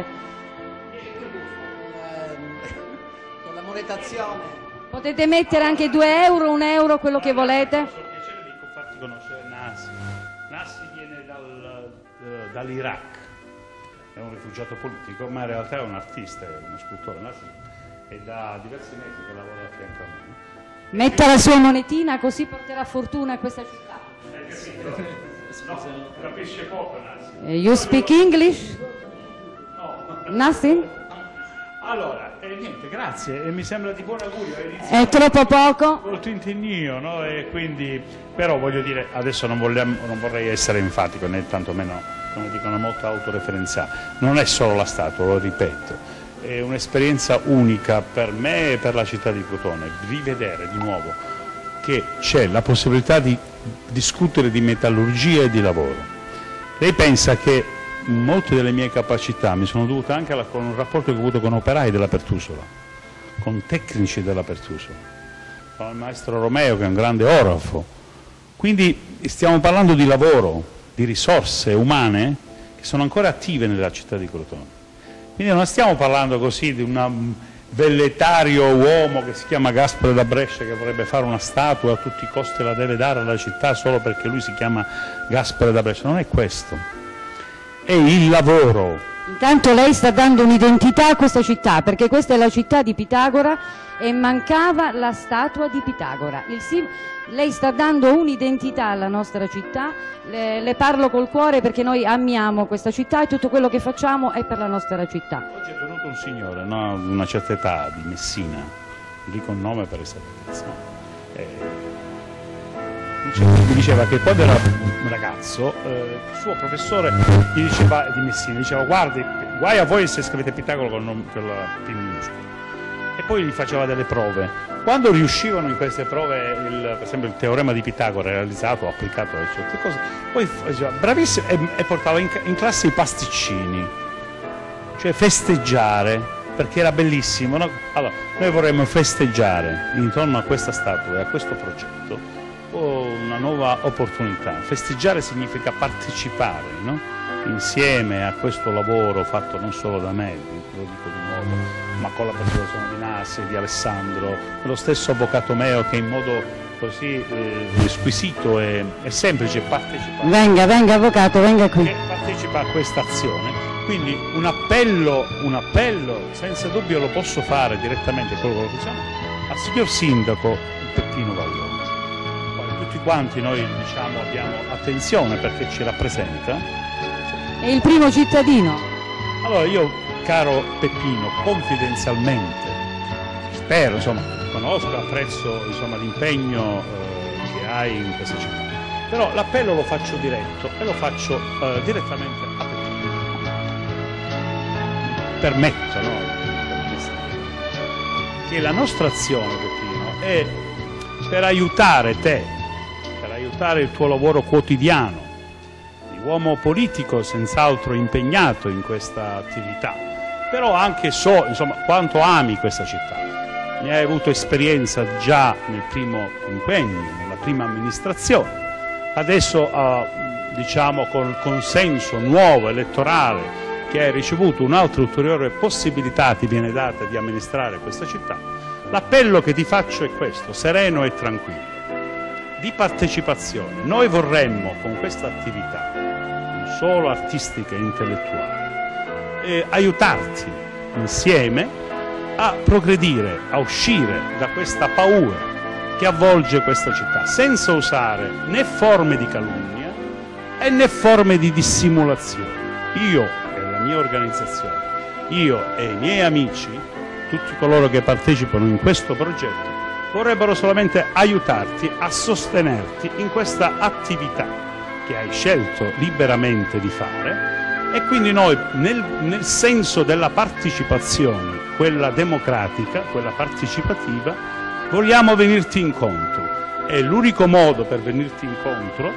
Con la monetazione. Potete mettere anche 2 euro, 1 euro, quello che volete. Ho il piacere di farti conoscere Nasi. Nasi viene dall'Iraq, è un rifugiato politico, ma in realtà è un artista, è uno scultore. Nasi è da diversi mesi che lavora a fianco a me. Metta la sua monetina così porterà fortuna a questa città. No, capisce poco Nasi. You speak English? Nothing? Allora, niente, grazie, e mi sembra di buon augurio. È troppo poco? Molto intignio, no? E quindi, però voglio dire, adesso non vorrei essere enfatico, né tantomeno, come dicono, molto autoreferenziale. Non è solo la statua, lo ripeto, è un'esperienza unica per me e per la città di Crotone, rivedere di nuovo che c'è la possibilità di discutere di metallurgia e di lavoro. Lei pensa che molte delle mie capacità mi sono dovute anche con un rapporto che ho avuto con operai della Pertusola, con tecnici della Pertusola, con il maestro Romeo che è un grande orafo. Quindi stiamo parlando di lavoro, di risorse umane che sono ancora attive nella città di Crotone. Quindi non stiamo parlando così di un velletario uomo che si chiama Gaspare da Brescia che vorrebbe fare una statua, a tutti i costi la deve dare alla città solo perché lui si chiama Gaspare da Brescia. Non è questo. È il lavoro. Intanto lei sta dando un'identità a questa città, perché questa è la città di Pitagora e mancava la statua di Pitagora. Lei sta dando un'identità alla nostra città, le parlo col cuore perché noi amiamo questa città e tutto quello che facciamo è per la nostra città. Oggi è venuto un signore, no, di una certa età, di Messina, dico un nome per esattezza. Mi diceva che quando era un ragazzo il suo professore gli diceva, di Messina, diceva guardi, guai a voi se scrivete Pitagora con la P minuscola, e poi gli faceva delle prove. Quando riuscivano in queste prove per esempio il teorema di Pitagora realizzato, applicato a certe cose, poi diceva bravissimo e portava in classe i pasticcini, cioè festeggiare, perché era bellissimo, no? Allora noi vorremmo festeggiare intorno a questa statua e a questo progetto una nuova opportunità. Festeggiare significa partecipare, no? Insieme a questo lavoro fatto non solo da me, lo dico di nuovo, ma con la partecipazione di Nasi, di Alessandro, dello stesso avvocato Meo che in modo così squisito e semplice partecipa. Venga avvocato, venga qui. Partecipa a questa azione. Quindi un appello, senza dubbio lo posso fare direttamente quello che facciamo, al signor Sindaco Peppino Vallone. Tutti quanti noi diciamo abbiamo attenzione perché ci rappresenta. È il primo cittadino. Allora io, caro Peppino, confidenzialmente, spero, insomma, conosco, apprezzo l'impegno che hai in questa città, però l'appello lo faccio diretto e lo faccio direttamente a Peppino. Permetto, no? Che la nostra azione, Peppino, è per aiutare te, per aiutare il tuo lavoro quotidiano, di uomo politico senz'altro impegnato in questa attività, però anche so, insomma, quanto ami questa città. Ne hai avuto esperienza già nel primo impegno, nella prima amministrazione, adesso diciamo col consenso nuovo elettorale che hai ricevuto, un'altra ulteriore possibilità ti viene data di amministrare questa città. L'appello che ti faccio è questo, sereno e tranquillo, di partecipazione. Noi vorremmo con questa attività, non solo artistica e intellettuale, aiutarti insieme a progredire, a uscire da questa paura che avvolge questa città, senza usare né forme di calunnia e né forme di dissimulazione. Io la mia organizzazione, io e i miei amici, tutti coloro che partecipano in questo progetto, vorrebbero solamente aiutarti a sostenerti in questa attività che hai scelto liberamente di fare, e quindi noi nel senso della partecipazione, quella democratica, quella partecipativa, vogliamo venirti incontro, e l'unico modo per venirti incontro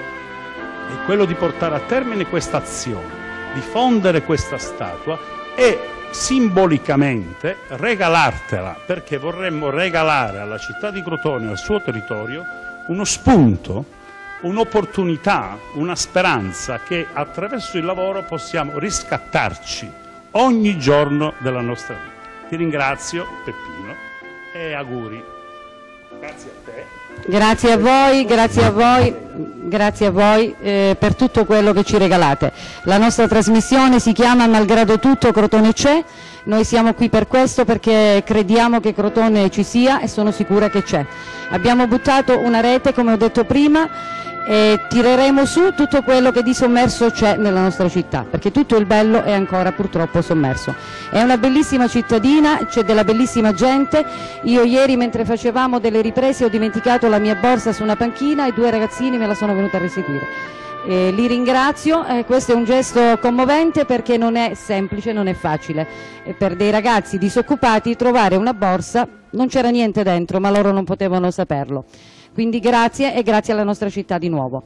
è quello di portare a termine questa azione, di fondere questa statua e simbolicamente regalartela, perché vorremmo regalare alla città di Crotone e al suo territorio uno spunto, un'opportunità, una speranza che attraverso il lavoro possiamo riscattarci ogni giorno della nostra vita. Ti ringrazio, Peppino, e auguri. Grazie a te. Grazie a voi, grazie a voi, grazie a voi per tutto quello che ci regalate. La nostra trasmissione si chiama Malgrado tutto Crotone c'è, noi siamo qui per questo, perché crediamo che Crotone ci sia e sono sicura che c'è. Abbiamo buttato una rete, come ho detto prima, e tireremo su tutto quello che di sommerso c'è nella nostra città, perché tutto il bello è ancora purtroppo sommerso. È una bellissima cittadina, c'è della bellissima gente. Io ieri, mentre facevamo delle riprese, ho dimenticato la mia borsa su una panchina e 2 ragazzini me la sono venuta a restituire. Li ringrazio, questo è un gesto commovente, perché non è semplice, non è facile per dei ragazzi disoccupati trovare una borsa, non c'era niente dentro, ma loro non potevano saperlo. Quindi grazie, e grazie alla nostra città di nuovo.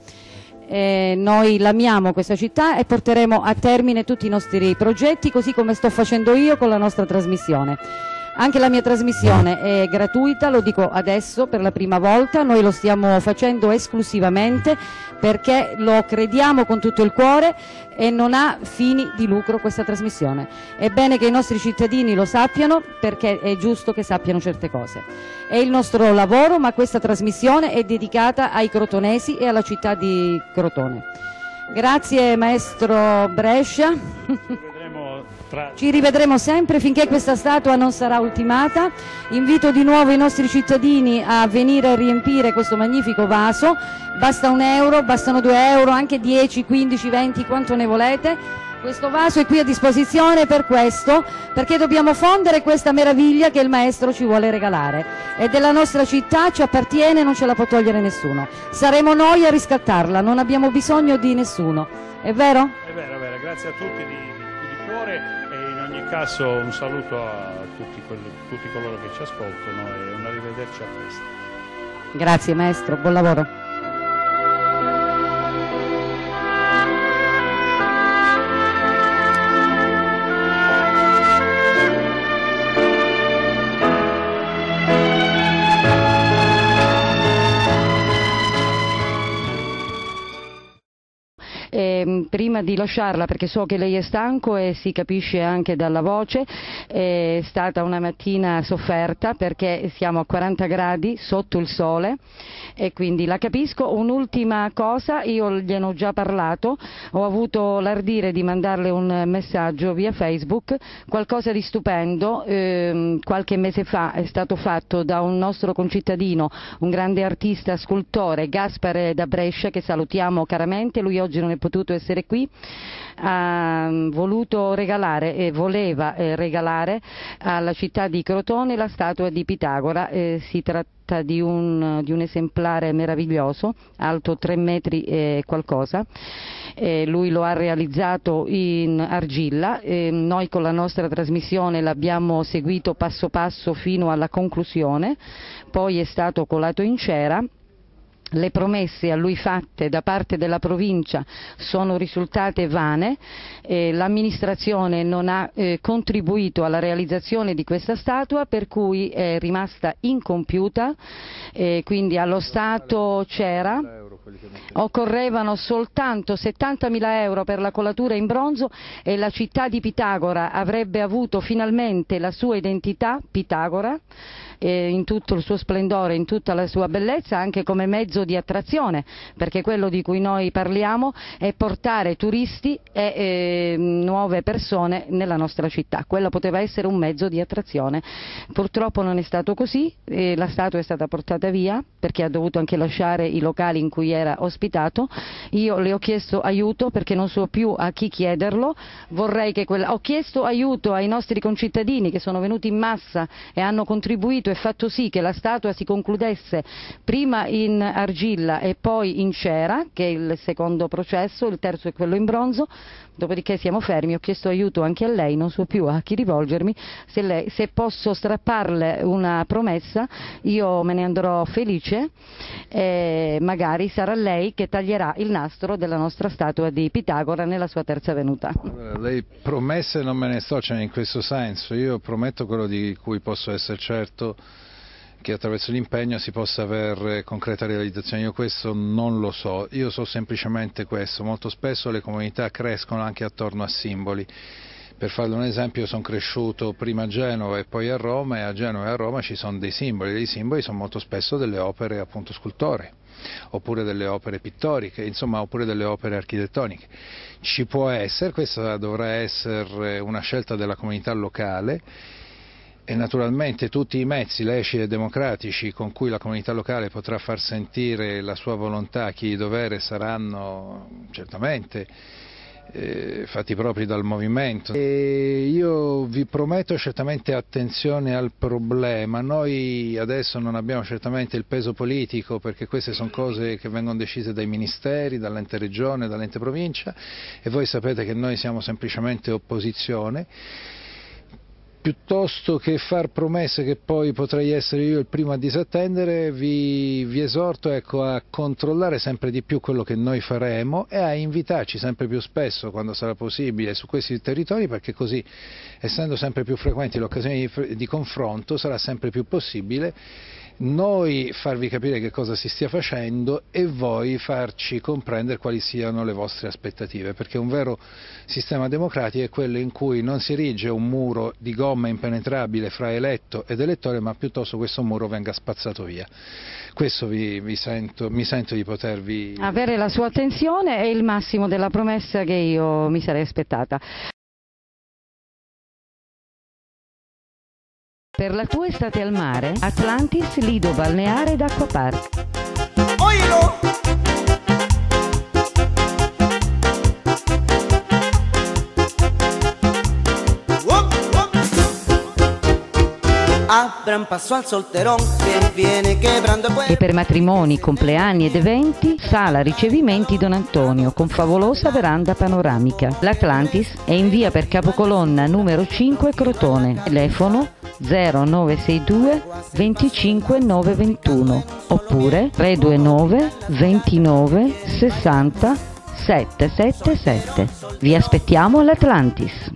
Noi l'amiamo questa città e porteremo a termine tutti i nostri progetti, così come sto facendo io con la nostra trasmissione. Anche la mia trasmissione è gratuita, lo dico adesso per la prima volta, noi lo stiamo facendo esclusivamente perché lo crediamo con tutto il cuore e non ha fini di lucro questa trasmissione. È bene che i nostri cittadini lo sappiano, perché è giusto che sappiano certe cose. È il nostro lavoro, ma questa trasmissione è dedicata ai crotonesi e alla città di Crotone. Grazie maestro Brescia. Ci rivedremo sempre finché questa statua non sarà ultimata. Invito di nuovo i nostri cittadini a venire a riempire questo magnifico vaso. Basta €1, bastano €2, anche 10, 15, 20, quanto ne volete. Questo vaso è qui a disposizione per questo, perché dobbiamo fondere questa meraviglia che il maestro ci vuole regalare. È della nostra città, ci appartiene, non ce la può togliere nessuno. Saremo noi a riscattarla, non abbiamo bisogno di nessuno. È vero? È vero, grazie a tutti di cuore, e in ogni caso un saluto a tutti coloro che ci ascoltano e un arrivederci a presto. Grazie maestro, buon lavoro. Prima di lasciarla, perché so che lei è stanco e si capisce anche dalla voce, è stata una mattina sofferta perché siamo a 40 gradi sotto il sole e quindi la capisco. Un'ultima cosa, io gliene ho già parlato, ho avuto l'ardire di mandarle un messaggio via Facebook, qualcosa di stupendo, qualche mese fa è stato fatto da un nostro concittadino, un grande artista scultore, Gaspare da Brescia, che salutiamo caramente. Lui oggi non è potuto essere essere qui, ha voluto regalare e voleva regalare alla città di Crotone la statua di Pitagora. Si tratta di un esemplare meraviglioso, alto 3 metri e qualcosa. Lui lo ha realizzato in argilla, noi con la nostra trasmissione l'abbiamo seguito passo passo fino alla conclusione, poi è stato colato in cera. Le promesse a lui fatte da parte della provincia sono risultate vane, l'amministrazione non ha contribuito alla realizzazione di questa statua, per cui è rimasta incompiuta, quindi allo Stato c'era, occorrevano soltanto 70.000 euro per la colatura in bronzo e la città di Pitagora avrebbe avuto finalmente la sua identità, Pitagora, in tutto il suo splendore, in tutta la sua bellezza, anche come mezzo di attrazione, perché quello di cui noi parliamo è portare turisti e nuove persone nella nostra città. Quello poteva essere un mezzo di attrazione. Purtroppo non è stato così, la statua è stata portata via perché ha dovuto anche lasciare i locali in cui era ospitato. Io le ho chiesto aiuto perché non so più a chi chiederlo, ho chiesto aiuto ai nostri concittadini che sono venuti in massa e hanno contribuito e fatto sì che la statua si concludesse prima in argilla e poi in cera, che è il secondo processo, il terzo è quello in bronzo. Dopodiché siamo fermi, ho chiesto aiuto anche a lei, non so più a chi rivolgermi, se posso strapparle una promessa io me ne andrò felice e magari sarà lei che taglierà il nastro della nostra statua di Pitagora nella sua terza venuta. Allora, lei promesse non me ne sto, cioè in questo senso io prometto quello di cui posso essere certo, che attraverso l'impegno si possa avere concreta realizzazione. Io questo non lo so, io so semplicemente questo: molto spesso le comunità crescono anche attorno a simboli. Per farle un esempio, io sono cresciuto prima a Genova e poi a Roma, e a Genova e a Roma ci sono dei simboli sono molto spesso delle opere appunto scultoree, oppure delle opere pittoriche, insomma, oppure delle opere architettoniche. Ci può essere, questa dovrà essere una scelta della comunità locale, e naturalmente tutti i mezzi leciti e democratici con cui la comunità locale potrà far sentire la sua volontà, chi di dovere, saranno certamente fatti propri dal movimento. E io vi prometto certamente attenzione al problema. Noi adesso non abbiamo certamente il peso politico, perché queste sono cose che vengono decise dai ministeri, dall'ente regione, dall'ente provincia, e voi sapete che noi siamo semplicemente opposizione. Piuttosto che far promesse che poi potrei essere io il primo a disattendere, vi esorto, ecco, a controllare sempre di più quello che noi faremo e a invitarci sempre più spesso, quando sarà possibile, su questi territori, perché così, essendo sempre più frequenti le occasioni di confronto, sarà sempre più possibile noi farvi capire che cosa si stia facendo e voi farci comprendere quali siano le vostre aspettative, perché un vero sistema democratico è quello in cui non si erige un muro di gomma impenetrabile fra eletto ed elettore, ma piuttosto questo muro venga spazzato via. Questo mi sento di potervi... Avere la sua attenzione è il massimo della promessa che io mi sarei aspettata. Per la tua estate al mare, Atlantis Lido Balneare d'Acqua Park. Oilo! Abran passo al solterón que viene quebrando el... E per matrimoni, compleanni ed eventi, sala ricevimenti Don Antonio con favolosa veranda panoramica. L'Atlantis è in via per Capocolonna numero 5 Crotone. Telefono 0962 25 921 oppure 329 29 60 777. Vi aspettiamo all'Atlantis.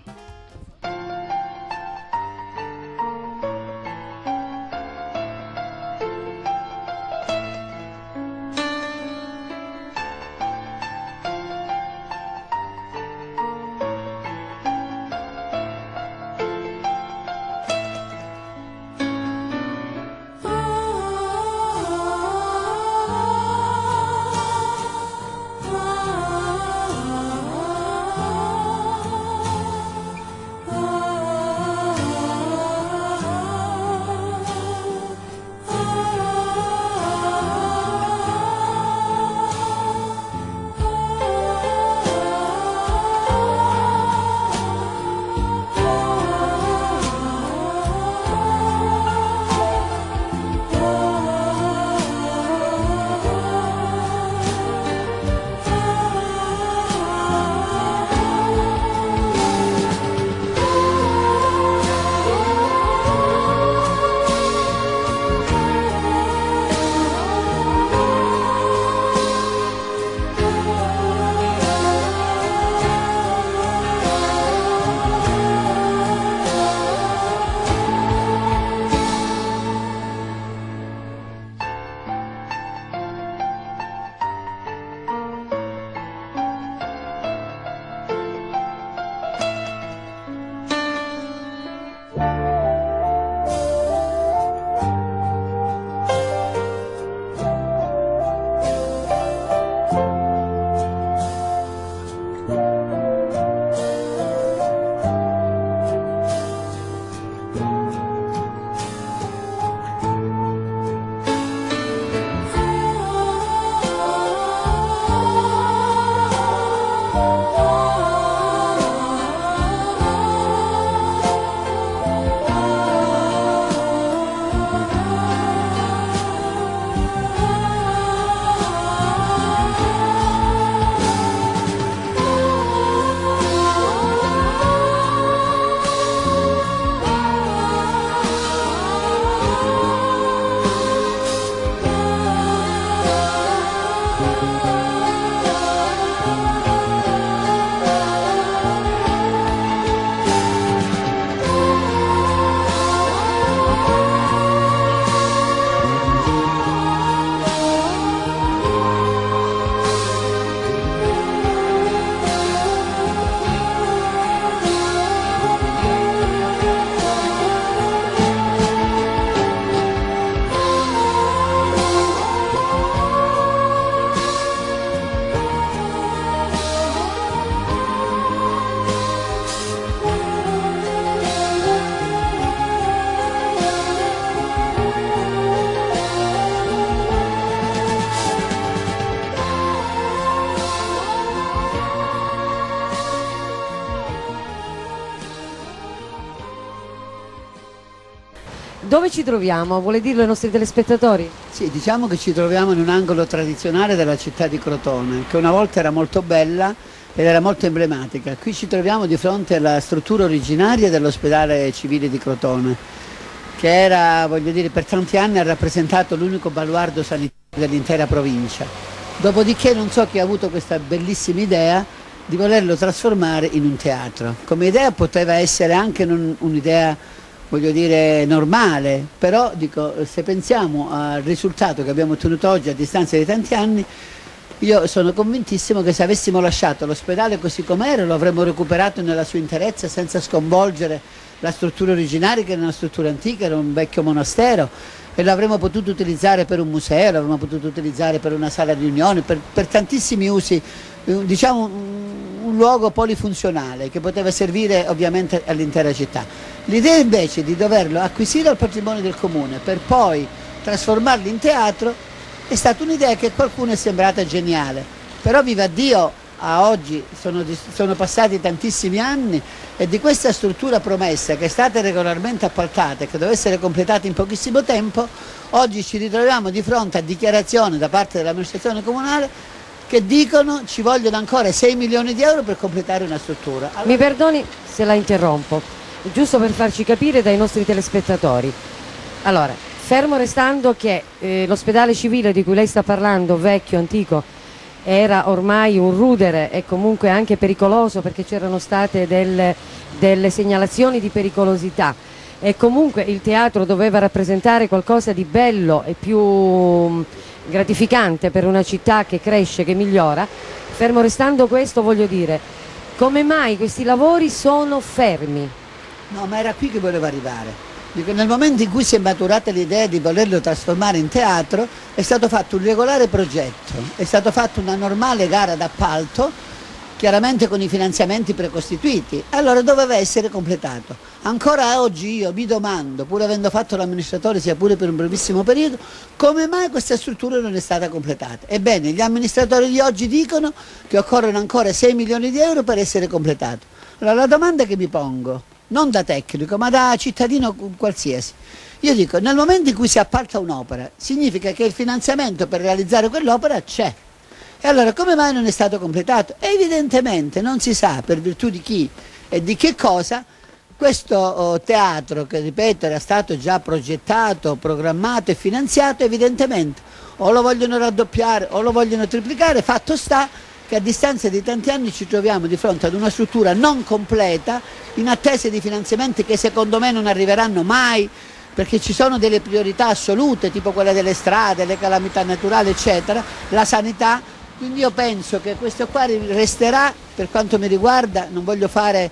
Dove ci troviamo? Vuole dirlo ai nostri telespettatori? Sì, diciamo che ci troviamo in un angolo tradizionale della città di Crotone, che una volta era molto bella ed era molto emblematica. Qui ci troviamo di fronte alla struttura originaria dell'ospedale civile di Crotone, che era, voglio dire, per tanti anni ha rappresentato l'unico baluardo sanitario dell'intera provincia. Dopodiché non so chi ha avuto questa bellissima idea di volerlo trasformare in un teatro. Come idea poteva essere anche un'idea, voglio dire, normale, però dico, se pensiamo al risultato che abbiamo ottenuto oggi a distanza di tanti anni, io sono convintissimo che se avessimo lasciato l'ospedale così com'era lo avremmo recuperato nella sua interezza senza sconvolgere la struttura originaria, che era una struttura antica, era un vecchio monastero, e l'avremmo potuto utilizzare per un museo, l'avremmo potuto utilizzare per una sala di riunioni, per tantissimi usi, diciamo un luogo polifunzionale che poteva servire ovviamente all'intera città. L'idea invece di doverlo acquisire al patrimonio del comune per poi trasformarlo in teatro è stata un'idea che a qualcuno è sembrata geniale, però viva Dio, a oggi sono passati tantissimi anni e di questa struttura promessa, che è stata regolarmente appaltata e che doveva essere completata in pochissimo tempo, oggi ci ritroviamo di fronte a dichiarazioni da parte dell'amministrazione comunale che dicono ci vogliono ancora 6 milioni di euro per completare una struttura. Allora... Mi perdoni se la interrompo, giusto per farci capire dai nostri telespettatori. Allora, fermo restando che l'ospedale civile di cui lei sta parlando, vecchio, antico, era ormai un rudere e comunque anche pericoloso, perché c'erano state delle segnalazioni di pericolosità, e comunque il teatro doveva rappresentare qualcosa di bello e più gratificante per una città che cresce, che migliora. Fermo restando questo, voglio dire, come mai questi lavori sono fermi? No, ma era qui che volevo arrivare. Dico, nel momento in cui si è maturata l'idea di volerlo trasformare in teatro, è stato fatto un regolare progetto, è stata fatta una normale gara d'appalto, chiaramente con i finanziamenti precostituiti, allora doveva essere completato. Ancora oggi io mi domando, pur avendo fatto l'amministratore sia pure per un brevissimo periodo, come mai questa struttura non è stata completata. Ebbene, gli amministratori di oggi dicono che occorrono ancora 6 milioni di euro per essere completato. Allora la domanda che mi pongo, non da tecnico ma da cittadino qualsiasi, io dico, nel momento in cui si appalta un'opera significa che il finanziamento per realizzare quell'opera c'è, e allora come mai non è stato completato? Evidentemente non si sa per virtù di chi e di che cosa questo teatro, che ripeto era stato già progettato, programmato e finanziato, evidentemente o lo vogliono raddoppiare o lo vogliono triplicare. Fatto sta che a distanza di tanti anni ci troviamo di fronte ad una struttura non completa, in attesa di finanziamenti che secondo me non arriveranno mai, perché ci sono delle priorità assolute, tipo quella delle strade, le calamità naturali, eccetera, la sanità. Quindi io penso che questo qua resterà, per quanto mi riguarda, non voglio fare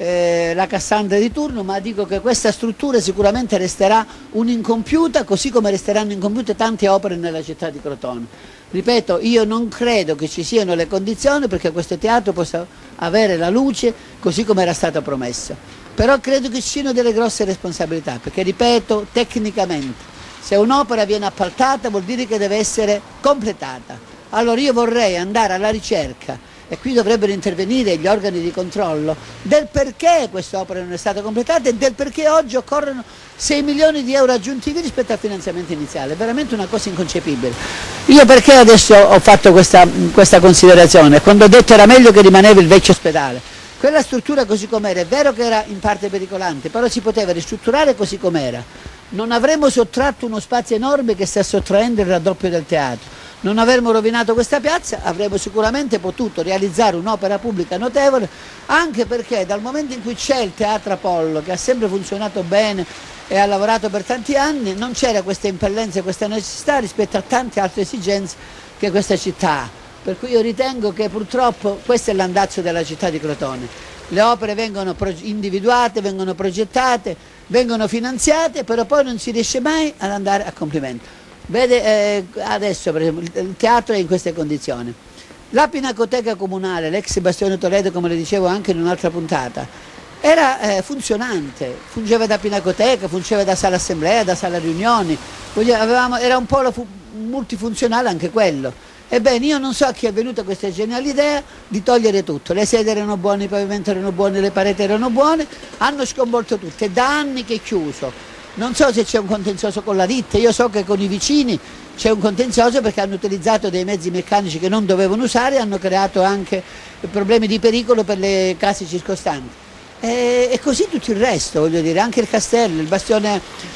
la Cassandra di turno, ma dico che questa struttura sicuramente resterà un'incompiuta, così come resteranno incompiute tante opere nella città di Crotone. Ripeto, io non credo che ci siano le condizioni perché questo teatro possa avere la luce così come era stato promesso, però credo che ci siano delle grosse responsabilità, perché ripeto, tecnicamente se un'opera viene appaltata vuol dire che deve essere completata. Allora io vorrei andare alla ricerca, e qui dovrebbero intervenire gli organi di controllo, del perché quest'opera non è stata completata e del perché oggi occorrono 6 milioni di euro aggiuntivi rispetto al finanziamento iniziale. È veramente una cosa inconcepibile. Io perché adesso ho fatto questa considerazione? Quando ho detto era meglio che rimaneva il vecchio ospedale. Quella struttura così com'era, è vero che era in parte pericolante, però si poteva ristrutturare così com'era. Non avremmo sottratto uno spazio enorme che sta sottraendo il raddoppio del teatro. Non avremmo rovinato questa piazza, avremmo sicuramente potuto realizzare un'opera pubblica notevole, anche perché dal momento in cui c'è il Teatro Apollo, che ha sempre funzionato bene e ha lavorato per tanti anni, non c'era questa impellenza e questa necessità rispetto a tante altre esigenze che questa città ha. Per cui io ritengo che purtroppo questo è l'andazzo della città di Crotone. Le opere vengono individuate, vengono progettate, vengono finanziate, però poi non si riesce mai ad andare a compimento. Vede, adesso per esempio il teatro è in queste condizioni. La Pinacoteca Comunale, l'ex Bastione Toledo, come le dicevo anche in un'altra puntata, era funzionante, fungeva da pinacoteca, fungeva da sala assemblea, da sala riunioni, era un polo multifunzionale anche quello. Ebbene, io non so a chi è venuta questa geniale idea di togliere tutto, le sedie erano buone, i pavimenti erano buoni, le pareti erano buone, hanno sconvolto tutto, è da anni che è chiuso. Non so se c'è un contenzioso con la ditta, io so che con i vicini c'è un contenzioso perché hanno utilizzato dei mezzi meccanici che non dovevano usare e hanno creato anche problemi di pericolo per le case circostanti. E così tutto il resto, voglio dire, anche il castello, il bastione,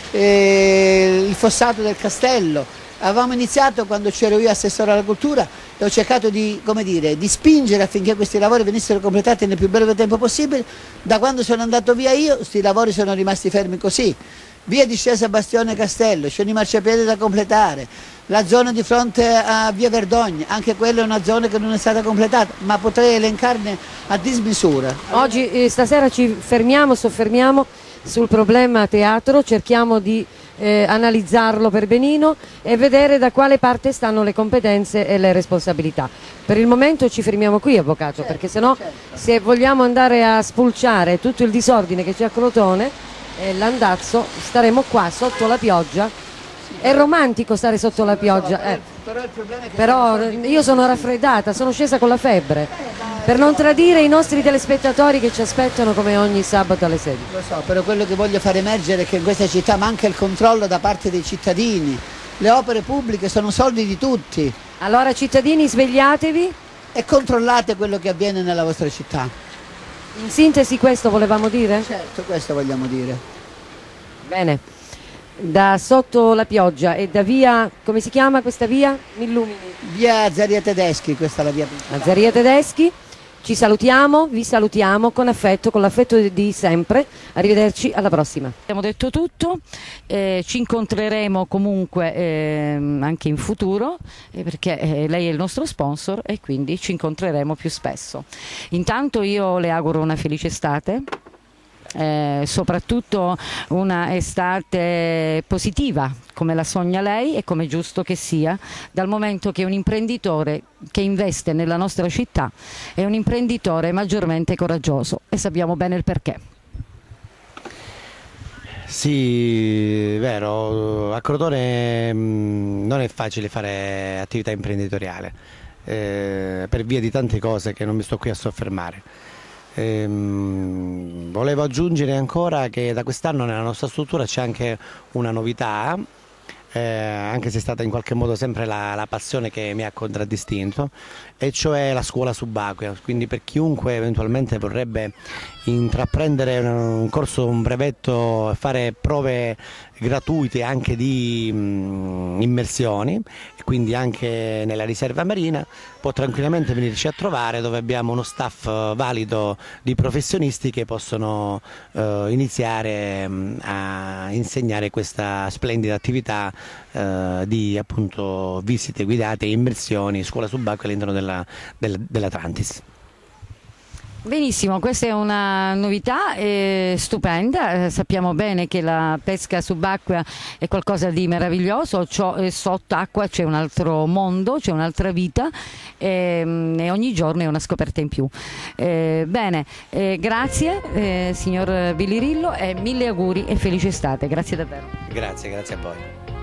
il fossato del castello. Avevamo iniziato quando c'ero io assessore alla cultura e ho cercato di, come dire, di spingere affinché questi lavori venissero completati nel più breve tempo possibile. Da quando sono andato via io, questi lavori sono rimasti fermi così. Via discesa Bastione Castello, sceni marciapiede da completare, la zona di fronte a via Verdogna, anche quella è una zona che non è stata completata, ma potrei elencarne a dismisura. Oggi, stasera ci soffermiamo sul problema teatro, cerchiamo di analizzarlo per benino e vedere da quale parte stanno le competenze e le responsabilità. Per il momento ci fermiamo qui, avvocato, perché sennò se vogliamo andare a spulciare tutto il disordine che c'è a Crotone e l'andazzo, staremo qua sotto la pioggia. È romantico stare sotto la pioggia, però io sono raffreddata, sono scesa con la febbre, per non tradire i nostri telespettatori che ci aspettano come ogni sabato alle 16. Lo so, però quello che voglio fare emergere è che in questa città manca il controllo da parte dei cittadini. Le opere pubbliche sono soldi di tutti. Allora cittadini, svegliatevi e controllate quello che avviene nella vostra città. In sintesi questo volevamo dire? Certo, questo vogliamo dire. Bene, da sotto la pioggia e da via, come si chiama questa via? Mi illumini. Via Azzaria Tedeschi, questa è la via principale. Azzaria Tedeschi, ci salutiamo, vi salutiamo con affetto, con l'affetto di sempre. Arrivederci, alla prossima. Abbiamo detto tutto, ci incontreremo comunque anche in futuro perché lei è il nostro sponsor e quindi ci incontreremo più spesso. Intanto io le auguro una felice estate. Soprattutto una estate positiva come la sogna lei e come è giusto che sia, dal momento che un imprenditore che investe nella nostra città è un imprenditore maggiormente coraggioso e sappiamo bene il perché. Sì, vero, a Crotone non è facile fare attività imprenditoriale per via di tante cose che non mi sto qui a soffermare. Volevo aggiungere ancora che da quest'anno nella nostra struttura c'è anche una novità, anche se è stata in qualche modo sempre la passione che mi ha contraddistinto, e cioè la scuola subacquea. Quindi per chiunque eventualmente vorrebbe intraprendere un corso, un brevetto, fare prove gratuite anche di immersioni, e quindi anche nella riserva marina, può tranquillamente venirci a trovare, dove abbiamo uno staff valido di professionisti che possono iniziare a insegnare questa splendida attività di appunto visite guidate e immersioni, scuola subacquea all'interno dell'Atlantis. Benissimo, questa è una novità stupenda, sappiamo bene che la pesca subacquea è qualcosa di meraviglioso, sott'acqua c'è un altro mondo, c'è un'altra vita e ogni giorno è una scoperta in più. Bene, grazie signor Bilirillo e mille auguri e felice estate, grazie davvero. Grazie a voi.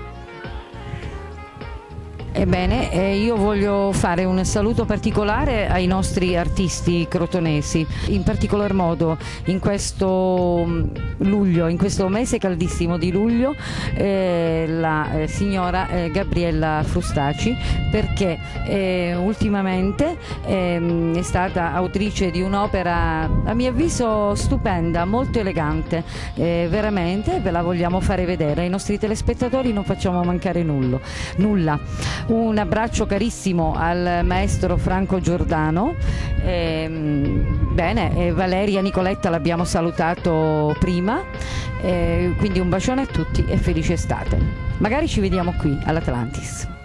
Ebbene, io voglio fare un saluto particolare ai nostri artisti crotonesi, in particolar modo in questo luglio, in questo mese caldissimo di luglio, la signora Gabriella Frustaci, perché ultimamente è stata autrice di un'opera a mio avviso stupenda, molto elegante, veramente ve la vogliamo fare vedere, ai nostri telespettatori non facciamo mancare nulla. Un abbraccio carissimo al maestro Franco Giordano, bene, Valeria Nicoletta l'abbiamo salutato prima, quindi un bacione a tutti e felice estate. Magari ci vediamo qui all'Atlantis.